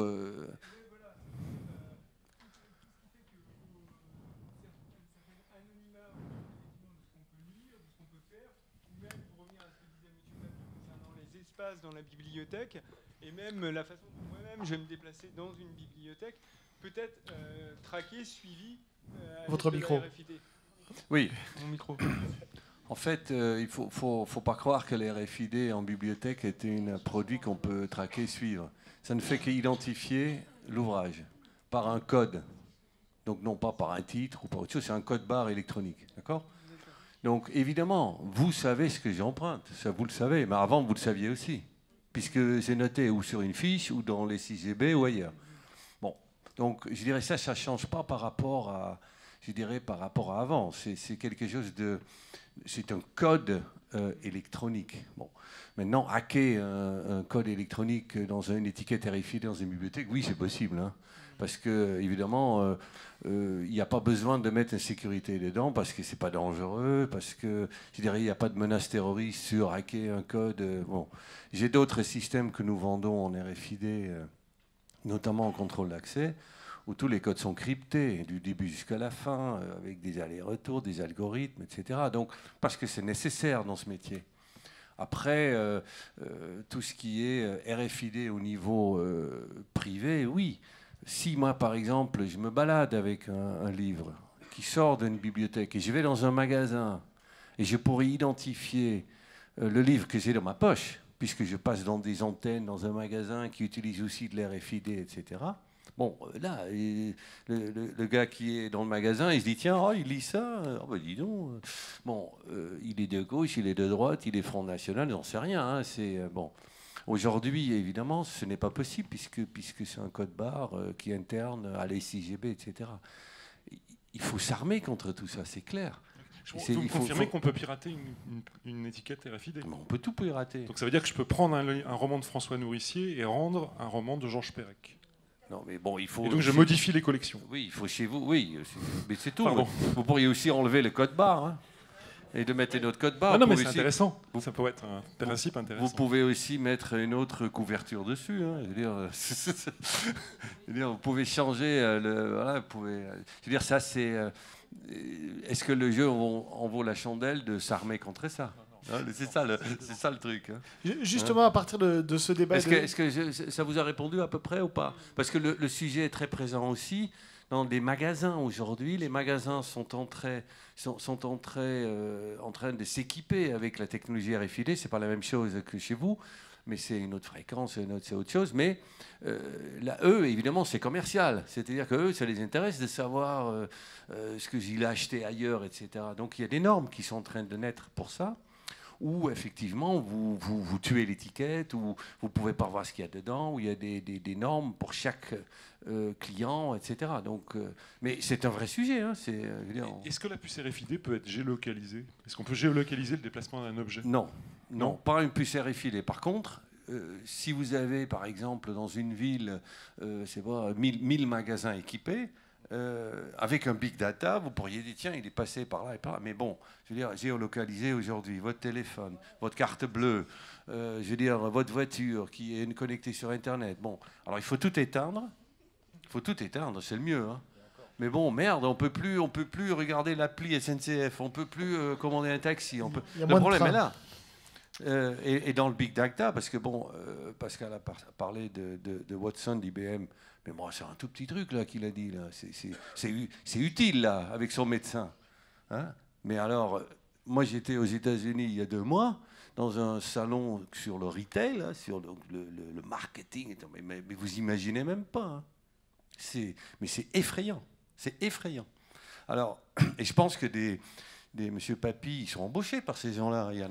dans la bibliothèque, et même la façon dont moi-même je vais me déplacer dans une bibliothèque peut être traqué, suivi. Votre micro. Oui. Mon micro. En fait, il faut pas croire que les RFID en bibliothèque est un produit qu'on peut traquer et suivre. Ça ne fait qu'identifier l'ouvrage par un code. Donc non pas par un titre ou par autre chose, c'est un code barre électronique. D'accord ? Donc évidemment, vous savez ce que j'emprunte, ça vous le savez, mais avant vous le saviez aussi, puisque c'est noté ou sur une fiche ou dans les 6GB ou ailleurs. Bon, donc je dirais ça ne change pas par rapport à avant. C'est quelque chose c'est un code électronique. Bon, maintenant hacker un code électronique dans une étiquette RFID dans une bibliothèque, oui c'est possible, hein, parce que évidemment. Il n'y a pas besoin de mettre une sécurité dedans parce que c'est pas dangereux, parce que je dirais il n'y a pas de menace terroriste sur hacker un code. Bon, j'ai d'autres systèmes que nous vendons en RFID, notamment en contrôle d'accès, où tous les codes sont cryptés du début jusqu'à la fin, avec des allers-retours, des algorithmes, etc. Donc parce que c'est nécessaire dans ce métier. Après, tout ce qui est RFID au niveau privé, oui. Si moi, par exemple, je me balade avec un livre qui sort d'une bibliothèque et je vais dans un magasin et je pourrais identifier le livre que j'ai dans ma poche, puisque je passe dans des antennes dans un magasin qui utilise aussi de l'RFID, etc. Bon, là, le gars qui est dans le magasin, il se dit, tiens, oh, il lit ça, oh, ben, dis donc. Bon, il est de gauche, il est de droite, il est Front National, j'en sais rien, hein, c'est bon. Aujourd'hui, évidemment, ce n'est pas possible puisque c'est un code barre qui est interne à l'SIGB, etc. Il faut s'armer contre tout ça, c'est clair. Vous confirmez qu'on peut pirater une étiquette RFID ? On peut tout pirater. Donc ça veut dire que je peux prendre un roman de François Nourricier et rendre un roman de Georges Perec. Non, mais bon, il faut. Et donc je modifie les collections. Oui, il faut chez vous, oui, mais c'est tout. Pardon. Vous pourriez aussi enlever le code barre. Hein. Et de mettre une autre code barre. Non, mais c'est intéressant. Ça peut être un principe intéressant. Vous pouvez aussi mettre une autre couverture dessus. Hein. Vous pouvez changer. Voilà, vous pouvez, je veux dire, ça, c'est. Est-ce que le jeu en vaut la chandelle de s'armer contre ça ? C'est ça le truc. Hein. Justement, à partir de ce débat. Est-ce que ça vous a répondu à peu près ou pas ? Parce que le sujet est très présent aussi. Dans des magasins aujourd'hui, les magasins sont en train de s'équiper avec la technologie RFID. C'est pas la même chose que chez vous, mais c'est une autre fréquence, c'est autre chose. Mais là, eux, évidemment, c'est commercial. C'est-à-dire que eux, ça les intéresse de savoir ce que j'ai acheté ailleurs, etc. Donc il y a des normes qui sont en train de naître pour ça. où effectivement vous tuez l'étiquette, où vous ne pouvez pas voir ce qu'il y a dedans, où il y a des normes pour chaque client, etc. Donc, mais c'est un vrai sujet. Hein, Est-ce que la puce RFID peut être géolocalisée? Est-ce qu'on peut géolocaliser le déplacement d'un objet? Non, pas une puce RFID. Par contre, si vous avez, par exemple, dans une ville, c'est pas 1000 magasins équipés, avec un big data, vous pourriez dire tiens, il est passé par là et par là. Mais bon, je veux dire, géolocaliser aujourd'hui votre téléphone, votre carte bleue, je veux dire, votre voiture qui est connectée sur Internet. Bon, alors il faut tout éteindre. Il faut tout éteindre, c'est le mieux. Hein. Mais bon, merde, on peut plus regarder l'appli SNCF, on peut plus commander un taxi. Le problème est là. Et dans le big data, parce que bon, Pascal a parlé de Watson, d'IBM, mais moi c'est un tout petit truc là qu'il a dit là. C'est utile là avec son médecin. Hein, mais alors, moi j'étais aux États-Unis il y a 2 mois dans un salon sur le retail, là, sur le marketing. Mais vous imaginez même pas. Hein. Mais c'est effrayant. C'est effrayant. Alors, et je pense que des Monsieur Papy, ils sont embauchés par ces gens-là. Il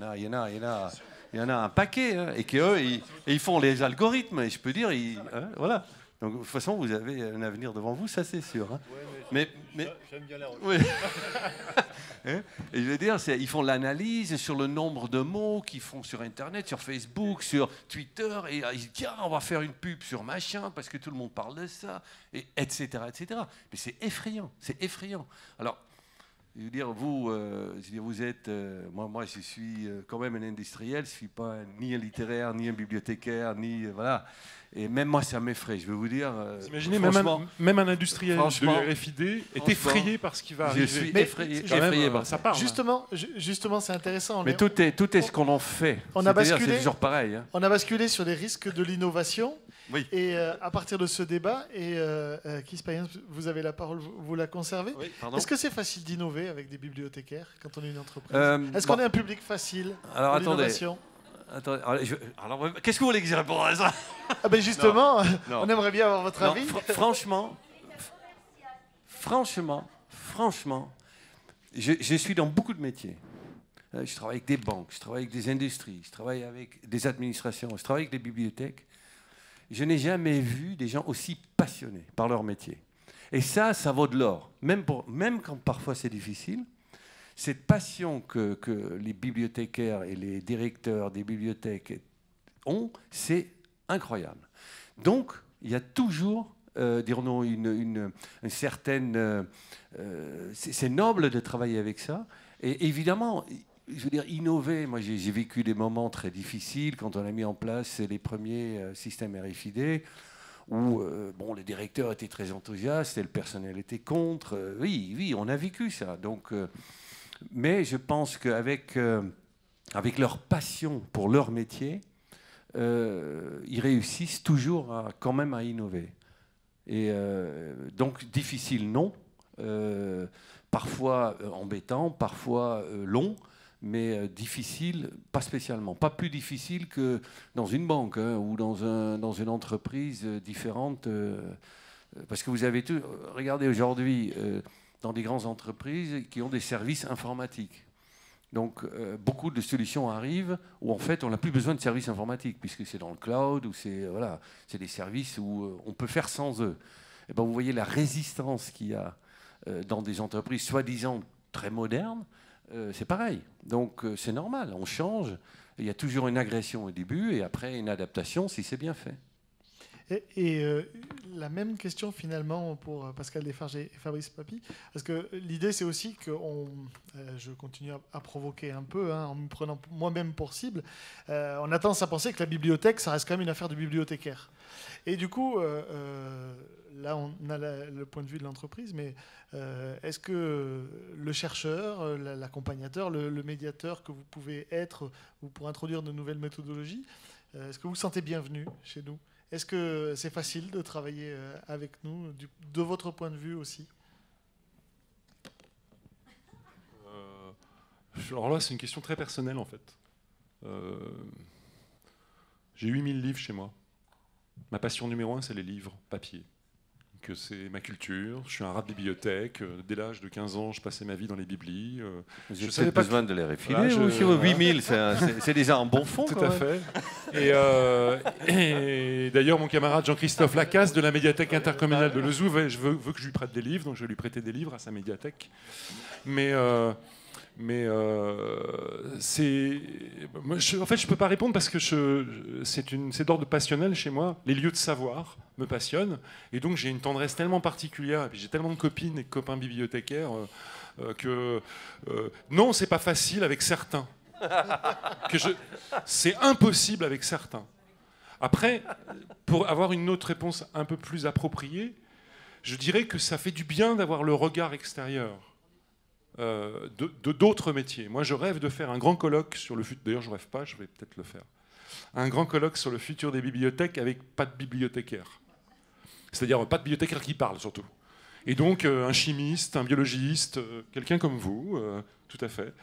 y en a un paquet. Hein, et qu'eux, ils font les algorithmes. Et je peux dire, hein, voilà. Donc, de toute façon, vous avez un avenir devant vous, ça c'est sûr. Hein. Ouais, mais j'aime bien la recherche. Et je veux dire, ils font l'analyse sur le nombre de mots qu'ils font sur Internet, sur Facebook, sur Twitter, et ils disent tiens, on va faire une pub sur machin parce que tout le monde parle de ça, et etc., etc. Mais c'est effrayant, c'est effrayant. Alors, je veux dire, vous êtes, moi, je suis quand même un industriel, je suis pas ni un littéraire, ni un bibliothécaire, ni voilà. Et même moi, ça m'effraie. Je vais vous dire. Imaginez même un industriel de RFID est effrayé par ce qui va arriver. Je suis effrayé par ça. Parle, justement, c'est intéressant. Mais tout est ce qu'on en fait. C'est toujours pareil. Hein. On a basculé sur les risques de l'innovation. Oui. Et à partir de ce débat, Kees Payens, vous avez la parole, vous la conservez. Oui, est-ce que c'est facile d'innover avec des bibliothécaires quand on est une entreprise? Est-ce qu'on est un public facile pour l'innovation? Alors, qu'est-ce que vous voulez que je réponde à ça? Ah ben justement, on aimerait bien avoir votre avis. Franchement, je suis dans beaucoup de métiers. Je travaille avec des banques, je travaille avec des industries, je travaille avec des administrations, je travaille avec des bibliothèques. Je n'ai jamais vu des gens aussi passionnés par leur métier. Et ça vaut de l'or. Même quand parfois c'est difficile, cette passion que les bibliothécaires et les directeurs des bibliothèques ont, c'est incroyable. Donc, il y a toujours, dirons-nous, une certaine... c'est noble de travailler avec ça. Et évidemment... Je veux dire, innover, moi j'ai vécu des moments très difficiles quand on a mis en place les premiers systèmes RFID où les directeurs étaient très enthousiastes et le personnel était contre. Oui, on a vécu ça. Donc, mais je pense qu'avec leur passion pour leur métier, ils réussissent toujours quand même à innover. Et donc, difficile, non. Parfois embêtant, parfois long. Mais difficile, pas spécialement. Pas plus difficile que dans une banque ou dans une entreprise différente. Parce que vous avez tout... Regardez aujourd'hui, dans des grandes entreprises qui ont des services informatiques. Donc, beaucoup de solutions arrivent où, en fait, on n'a plus besoin de services informatiques, puisque c'est dans le cloud, ou c'est des services où on peut faire sans eux. Et ben, vous voyez la résistance qu'il y a dans des entreprises soi-disant très modernes. C'est pareil. Donc c'est normal, on change. Il y a toujours une agression au début et après une adaptation si c'est bien fait. Et la même question finalement pour Pascal Desfarges et Fabrice Papy, parce que l'idée c'est aussi que je continue à provoquer un peu, en me prenant moi-même pour cible, on a tendance à penser que la bibliothèque, ça reste quand même une affaire de bibliothécaire. Et du coup, là on a le point de vue de l'entreprise, mais est-ce que le chercheur, l'accompagnateur, le médiateur que vous pouvez être ou pour introduire de nouvelles méthodologies, est-ce que vous vous sentez bienvenu chez nous ? Est-ce que c'est facile de travailler avec nous, de votre point de vue aussi? Alors là, c'est une question très personnelle, en fait. J'ai 8000 livres chez moi. Ma passion numéro 1, c'est les livres papier. que c'est ma culture. Je suis un rat de bibliothèque. Dès l'âge de 15 ans, je passais ma vie dans les biblis. Vous avez peut-être besoin de les refiler. Voilà, sur 8000, c'est déjà un bon fond. Tout à fait. Et d'ailleurs, mon camarade Jean-Christophe Lacasse de la médiathèque intercommunale de Lezoux veut que je lui prête des livres, donc je vais lui prêter des livres à sa médiathèque. Mais en fait, je peux pas répondre parce que c'est d'ordre passionnel chez moi. Les lieux de savoir me passionnent, et donc j'ai une tendresse tellement particulière. Et puis j'ai tellement de copines et de copains bibliothécaires que non, c'est pas facile avec certains. C'est impossible avec certains. Après, pour avoir une autre réponse un peu plus appropriée, je dirais que ça fait du bien d'avoir le regard extérieur. D'autres métiers. Moi, je rêve de faire un grand colloque sur le futur. D'ailleurs, je rêve pas, je vais peut-être le faire. Un grand colloque sur le futur des bibliothèques avec pas de bibliothécaire. C'est-à-dire pas de bibliothécaire qui parle, surtout. Et donc, un chimiste, un biologiste, quelqu'un comme vous, tout à fait.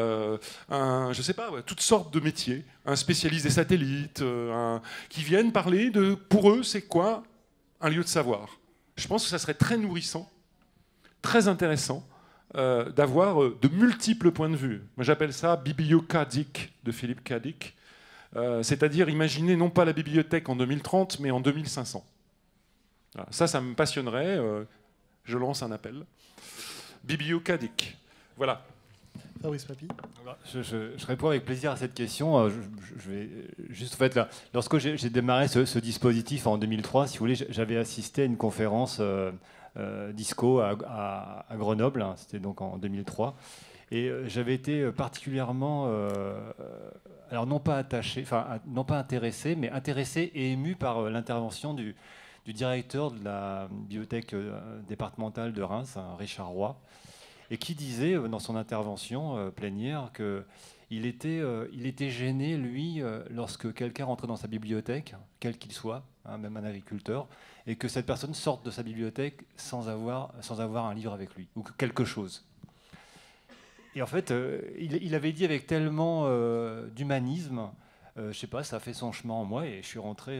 Je sais pas, toutes sortes de métiers. Un spécialiste des satellites, qui viennent parler de, pour eux, c'est quoi un lieu de savoir. Je pense que ça serait très nourrissant, très intéressant, d'avoir de multiples points de vue. Moi, j'appelle ça bibliocadique de Philippe Cadic, c'est-à-dire imaginer non pas la bibliothèque en 2030, mais en 2500. Voilà. Ça me passionnerait. Je lance un appel. Bibliocadique. Voilà. Fabrice Papy. Je réponds avec plaisir à cette question. Je vais juste, en fait, là, lorsque j'ai démarré ce dispositif en 2003, si vous voulez, j'avais assisté à une conférence d'ISCO à Grenoble, hein, c'était donc en 2003, et j'avais été particulièrement, alors non pas attaché, enfin non pas intéressé, mais intéressé et ému par l'intervention du directeur de la bibliothèque départementale de Reims, hein, Richard Roy, et qui disait dans son intervention plénière qu'il était gêné, lui, lorsque quelqu'un rentrait dans sa bibliothèque, quel qu'il soit, hein, même un agriculteur, et que cette personne sorte de sa bibliothèque sans avoir un livre avec lui, ou quelque chose. Et en fait, il avait dit avec tellement d'humanisme, je sais pas, ça a fait son chemin en moi, et je suis rentré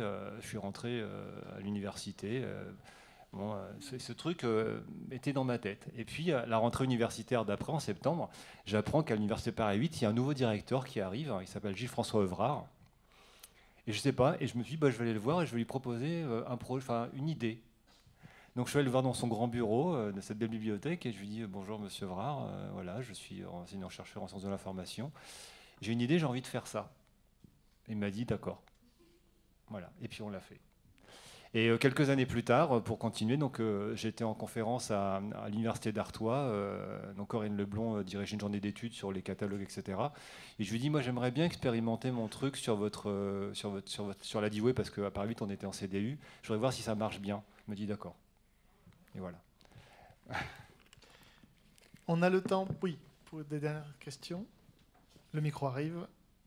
à l'université. Ce truc était dans ma tête. Et puis, à la rentrée universitaire d'après, en septembre, j'apprends qu'à l'université Paris 8, il y a un nouveau directeur qui arrive, il s'appelle Gilles-François Evrard. Et je sais pas, et je me suis dit, je vais aller le voir et je vais lui proposer une idée. Donc je suis allé le voir dans son grand bureau de cette belle bibliothèque et je lui dis, bonjour monsieur Evrard, voilà, je suis enseignant-chercheur en sciences de l'information. J'ai une idée, j'ai envie de faire ça. Il m'a dit, d'accord. Voilà, et puis on l'a fait. Et quelques années plus tard, pour continuer, donc j'étais en conférence à l'université d'Artois. Donc Corinne Leblond dirigeait une journée d'études sur les catalogues, etc. Et je lui dis, moi j'aimerais bien expérimenter mon truc sur la Dewey, parce qu'à Paris 8 on était en CDU. Je voudrais voir si ça marche bien. Il me dit d'accord. Et voilà. On a le temps, oui, pour des dernières questions. Le micro arrive.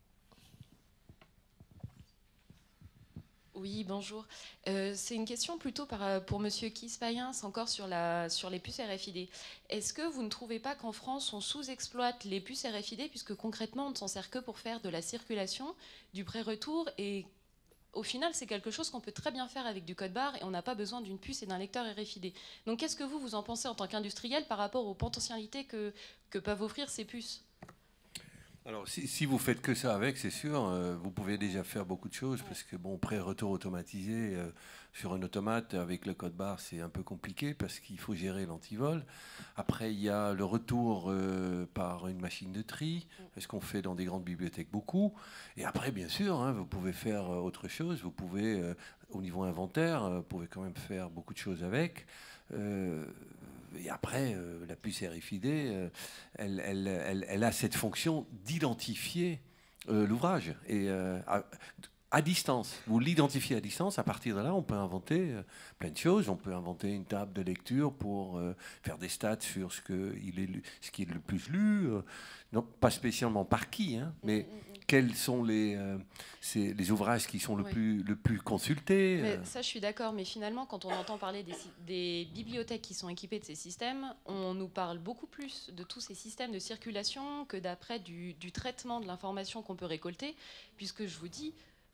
Oui, bonjour. C'est une question plutôt pour Monsieur Kiss-Payens, encore sur les puces RFID. Est-ce que vous ne trouvez pas qu'en France, on sous-exploite les puces RFID, puisque concrètement, on ne s'en sert que pour faire de la circulation, du pré-retour, et au final, c'est quelque chose qu'on peut très bien faire avec du code barre, et on n'a pas besoin d'une puce et d'un lecteur RFID. Donc qu'est-ce que vous en pensez en tant qu'industriel par rapport aux potentialités que peuvent offrir ces puces ? Alors, si vous faites que ça avec, c'est sûr, vous pouvez déjà faire beaucoup de choses, parce que bon, pré-retour automatisé sur un automate avec le code barre, c'est un peu compliqué parce qu'il faut gérer l'antivol. Après, il y a le retour par une machine de tri, ce qu'on fait dans des grandes bibliothèques beaucoup. Et après, bien sûr, hein, vous pouvez faire autre chose. Vous pouvez, au niveau inventaire, vous pouvez quand même faire beaucoup de choses avec. Et après, la puce RFID, elle a cette fonction d'identifier l'ouvrage. Et à distance, vous l'identifiez à distance. À partir de là, on peut inventer plein de choses. On peut inventer une table de lecture pour faire des stats sur ce qui est le plus lu. Non, pas spécialement par qui, hein, mais quels sont les ouvrages qui sont le plus consultés. Mais ça, je suis d'accord, mais finalement, quand on entend parler des bibliothèques qui sont équipées de ces systèmes, on nous parle beaucoup plus de tous ces systèmes de circulation que d'après du traitement de l'information qu'on peut récolter, puisque je vous dis,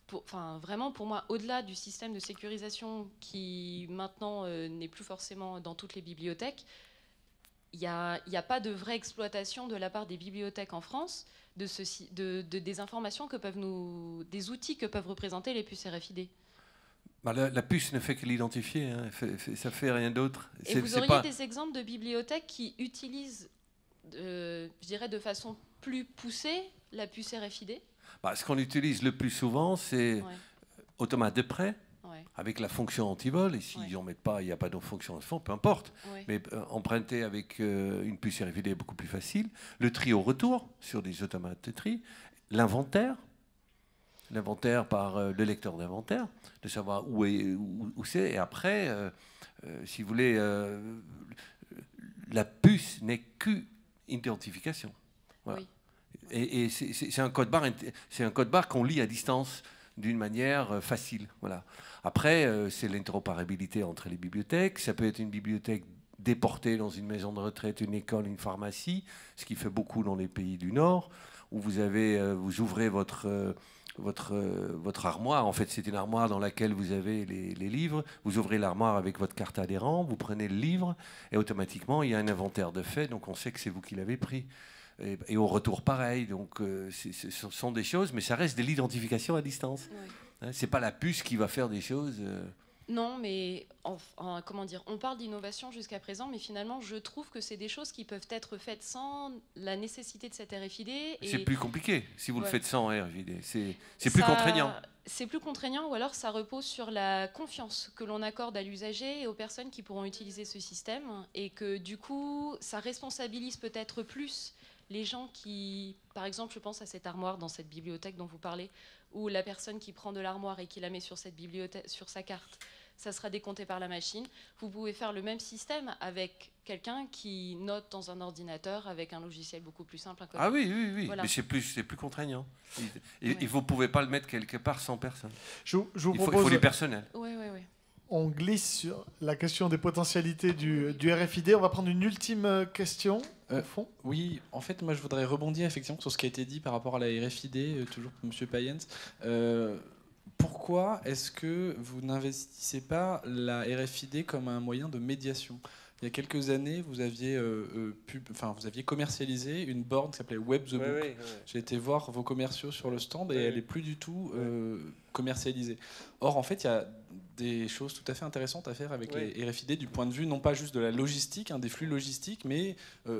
vraiment pour moi, au-delà du système de sécurisation qui maintenant n'est plus forcément dans toutes les bibliothèques, il n'y a pas de vraie exploitation de la part des bibliothèques en France des informations que peuvent des outils que peuvent représenter les puces RFID. La puce ne fait que l'identifier, hein. Ça fait rien d'autre. Et vous auriez des exemples de bibliothèques qui utilisent, je dirais de façon plus poussée, la puce RFID? Ce qu'on utilise le plus souvent, c'est automate de prêt, avec la fonction anti-vol. Et s'ils n'en mettent pas, il n'y a pas de fonction anti-vol, peu importe. Mais emprunter avec une puce RFID est beaucoup plus facile. Le tri au retour sur des automates de tri. L'inventaire par le lecteur d'inventaire, de savoir où c'est. Et après, si vous voulez, la puce n'est qu'identification. Voilà. Oui. Et c'est un code barre qu'on lit à distance d'une manière facile. Voilà. Après, c'est l'interopérabilité entre les bibliothèques. Ça peut être une bibliothèque déportée dans une maison de retraite, une école, une pharmacie, ce qui fait beaucoup dans les pays du Nord, où vous ouvrez votre armoire. En fait, c'est une armoire dans laquelle vous avez les livres. Vous ouvrez l'armoire avec votre carte adhérent, vous prenez le livre, et automatiquement, il y a un inventaire de fait, donc on sait que c'est vous qui l'avez pris. Et au retour, pareil. Donc, ce sont des choses, mais ça reste de l'identification à distance. Oui. C'est pas la puce qui va faire des choses. Non, mais comment dire, on parle d'innovation jusqu'à présent, mais finalement, je trouve que c'est des choses qui peuvent être faites sans la nécessité de cette RFID. C'est plus compliqué si vous le faites sans RFID. C'est plus contraignant. C'est plus contraignant, ou alors ça repose sur la confiance que l'on accorde à l'usager et aux personnes qui pourront utiliser ce système, et que du coup, ça responsabilise peut-être plus les gens qui, par exemple, je pense à cette armoire dans cette bibliothèque dont vous parlez, où la personne qui prend de l'armoire et qui la met sur cette bibliothèque, sur sa carte, ça sera décompté par la machine. Vous pouvez faire le même système avec quelqu'un qui note dans un ordinateur avec un logiciel beaucoup plus simple. Ah oui. Voilà. Mais c'est plus contraignant. Et vous ne pouvez pas le mettre quelque part sans personne. Je vous propose... Il faut du personnel. Oui. On glisse sur la question des potentialités du RFID. On va prendre une ultime question. Au fond. Oui, en fait, moi, je voudrais rebondir effectivement sur ce qui a été dit par rapport à la RFID, toujours pour M. Payens. Pourquoi est-ce que vous n'investissez pas la RFID comme un moyen de médiation ? Il y a quelques années, vous aviez commercialisé une borne qui s'appelait Web the Book. Oui. J'ai été voir vos commerciaux sur le stand et elle n'est plus du tout commercialisée. Or, en fait, il y a des choses tout à fait intéressantes à faire avec les RFID du point de vue non pas juste de la logistique, des flux logistiques, mais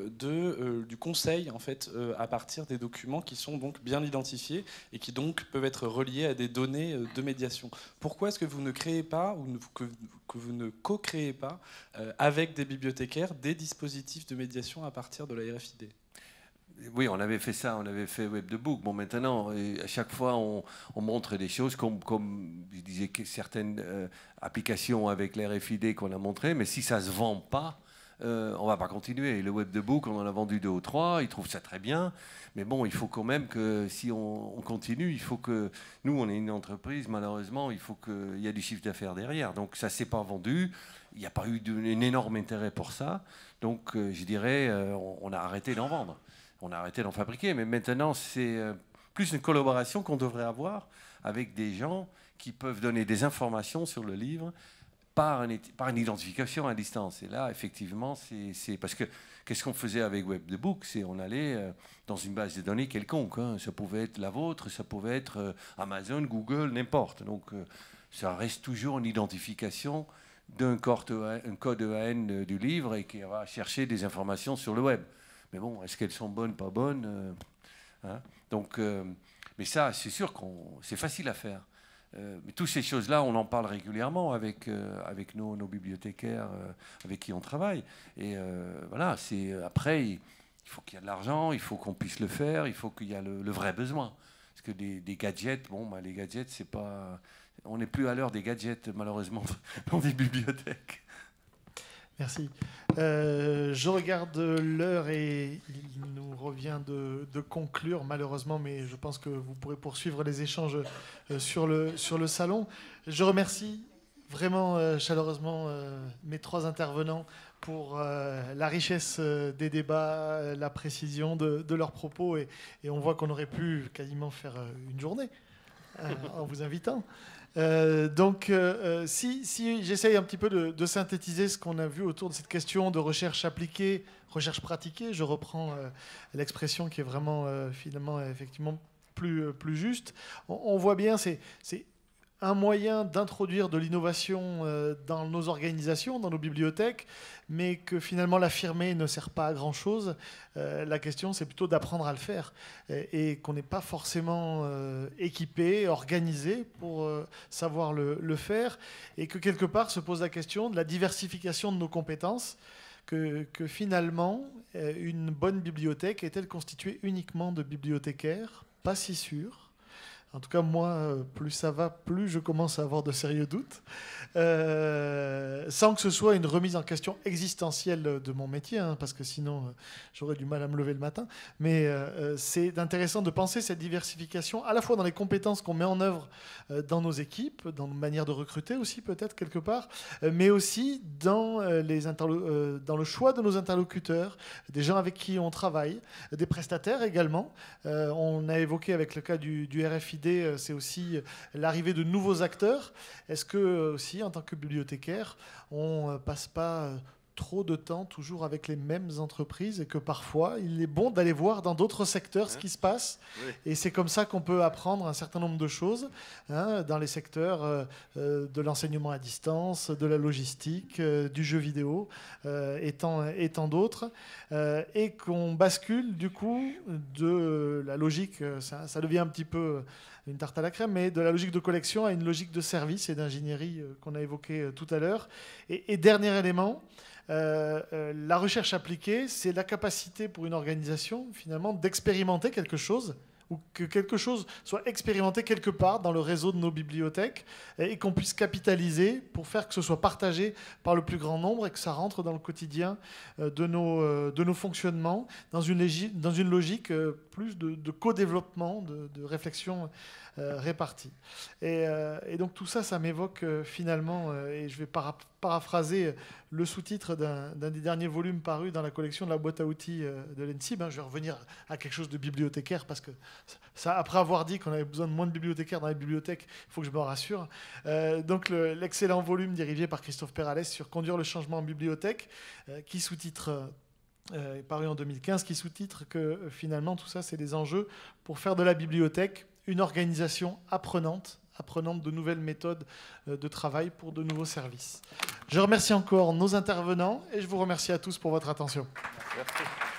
du conseil en fait à partir des documents qui sont donc bien identifiés et qui donc peuvent être reliés à des données de médiation. Pourquoi est-ce que vous ne créez pas ou que vous ne co-créez pas avec des bibliothécaires des dispositifs de médiation à partir de la RFID ? Oui, on avait fait ça, on avait fait Web the Book. Bon, maintenant, à chaque fois, on montre des choses comme je disais, certaines applications avec les RFID qu'on a montrées, mais si ça ne se vend pas, on ne va pas continuer. Le Web the Book, on en a vendu 2 ou 3, ils trouvent ça très bien, mais bon, il faut quand même que si on continue, il faut que... Nous, on est une entreprise, malheureusement, il faut qu'il y ait du chiffre d'affaires derrière. Donc ça ne s'est pas vendu, il n'y a pas eu un énorme intérêt pour ça, donc je dirais, on a arrêté d'en vendre. On a arrêté d'en fabriquer, mais maintenant, c'est plus une collaboration qu'on devrait avoir avec des gens qui peuvent donner des informations sur le livre par une identification à distance. Et là, effectivement, c'est parce que qu'est-ce qu'on faisait avec Web the Book ? C'est on allait dans une base de données quelconque. Ça pouvait être la vôtre, ça pouvait être Amazon, Google, n'importe. Donc, ça reste toujours une identification d'un code EAN du livre et qui va chercher des informations sur le web. Mais bon, est-ce qu'elles sont bonnes, pas bonnes Donc, mais ça, c'est sûr c'est facile à faire. Mais toutes ces choses-là, on en parle régulièrement avec nos bibliothécaires avec qui on travaille. Et voilà, après, il faut qu'il y ait de l'argent, il faut qu'on puisse le faire, il faut qu'il y ait le vrai besoin. Parce que des gadgets, les gadgets, c'est pas... On n'est plus à l'heure des gadgets, malheureusement, dans des bibliothèques. Merci. Je regarde l'heure et il nous revient de conclure, malheureusement, mais je pense que vous pourrez poursuivre les échanges sur le salon. Je remercie vraiment chaleureusement mes 3 intervenants pour la richesse des débats, la précision de leurs propos, et on voit qu'on aurait pu quasiment faire une journée en vous invitant. Si j'essaye un petit peu de synthétiser ce qu'on a vu autour de cette question de recherche appliquée, recherche pratiquée, je reprends l'expression qui est vraiment finalement effectivement plus juste. On voit bien, c'est un moyen d'introduire de l'innovation dans nos organisations, dans nos bibliothèques, mais que finalement l'affirmer ne sert pas à grand-chose. La question, c'est plutôt d'apprendre à le faire et qu'on n'est pas forcément équipé, organisé pour savoir le faire, et que quelque part se pose la question de la diversification de nos compétences, que finalement, une bonne bibliothèque est-elle constituée uniquement de bibliothécaires? Pas si sûr. En tout cas, moi, plus ça va, plus je commence à avoir de sérieux doutes. Sans que ce soit une remise en question existentielle de mon métier, hein, parce que sinon, j'aurais du mal à me lever le matin. Mais c'est intéressant de penser cette diversification, à la fois dans les compétences qu'on met en œuvre dans nos équipes, dans nos manières de recruter aussi, peut-être, quelque part, mais aussi dans le choix de nos interlocuteurs, des gens avec qui on travaille, des prestataires également. On a évoqué avec le cas du RFID, c'est aussi l'arrivée de nouveaux acteurs. Est-ce que aussi, en tant que bibliothécaire, on ne passe pas trop de temps toujours avec les mêmes entreprises, et que parfois il est bon d'aller voir dans d'autres secteurs ce qui se passe, et c'est comme ça qu'on peut apprendre un certain nombre de choses, hein, dans les secteurs de l'enseignement à distance, de la logistique, du jeu vidéo et tant d'autres, et qu'on bascule du coup de la logique, ça devient un petit peu une tarte à la crème, mais de la logique de collection à une logique de service et d'ingénierie qu'on a évoquée tout à l'heure. Et dernier élément, la recherche appliquée, c'est la capacité pour une organisation, finalement, d'expérimenter quelque chose, ou que quelque chose soit expérimenté quelque part dans le réseau de nos bibliothèques, et qu'on puisse capitaliser pour faire que ce soit partagé par le plus grand nombre et que ça rentre dans le quotidien de nos fonctionnements, dans une logique plus de co-développement, de réflexion répartie. Et donc tout ça, ça m'évoque finalement, et je vais paraphraser le sous-titre d'un des derniers volumes parus dans la collection de la boîte à outils de l'ENSIB. Je vais revenir à quelque chose de bibliothécaire, parce que ça, après avoir dit qu'on avait besoin de moins de bibliothécaires dans les bibliothèques, il faut que je me rassure. Donc l'excellent volume dirigé par Christophe Perales sur Conduire le changement en bibliothèque, qui sous-titre... paru en 2015, qui sous-titre que finalement tout ça, c'est des enjeux pour faire de la bibliothèque une organisation apprenante de nouvelles méthodes de travail pour de nouveaux services. Je remercie encore nos intervenants et je vous remercie à tous pour votre attention. Merci.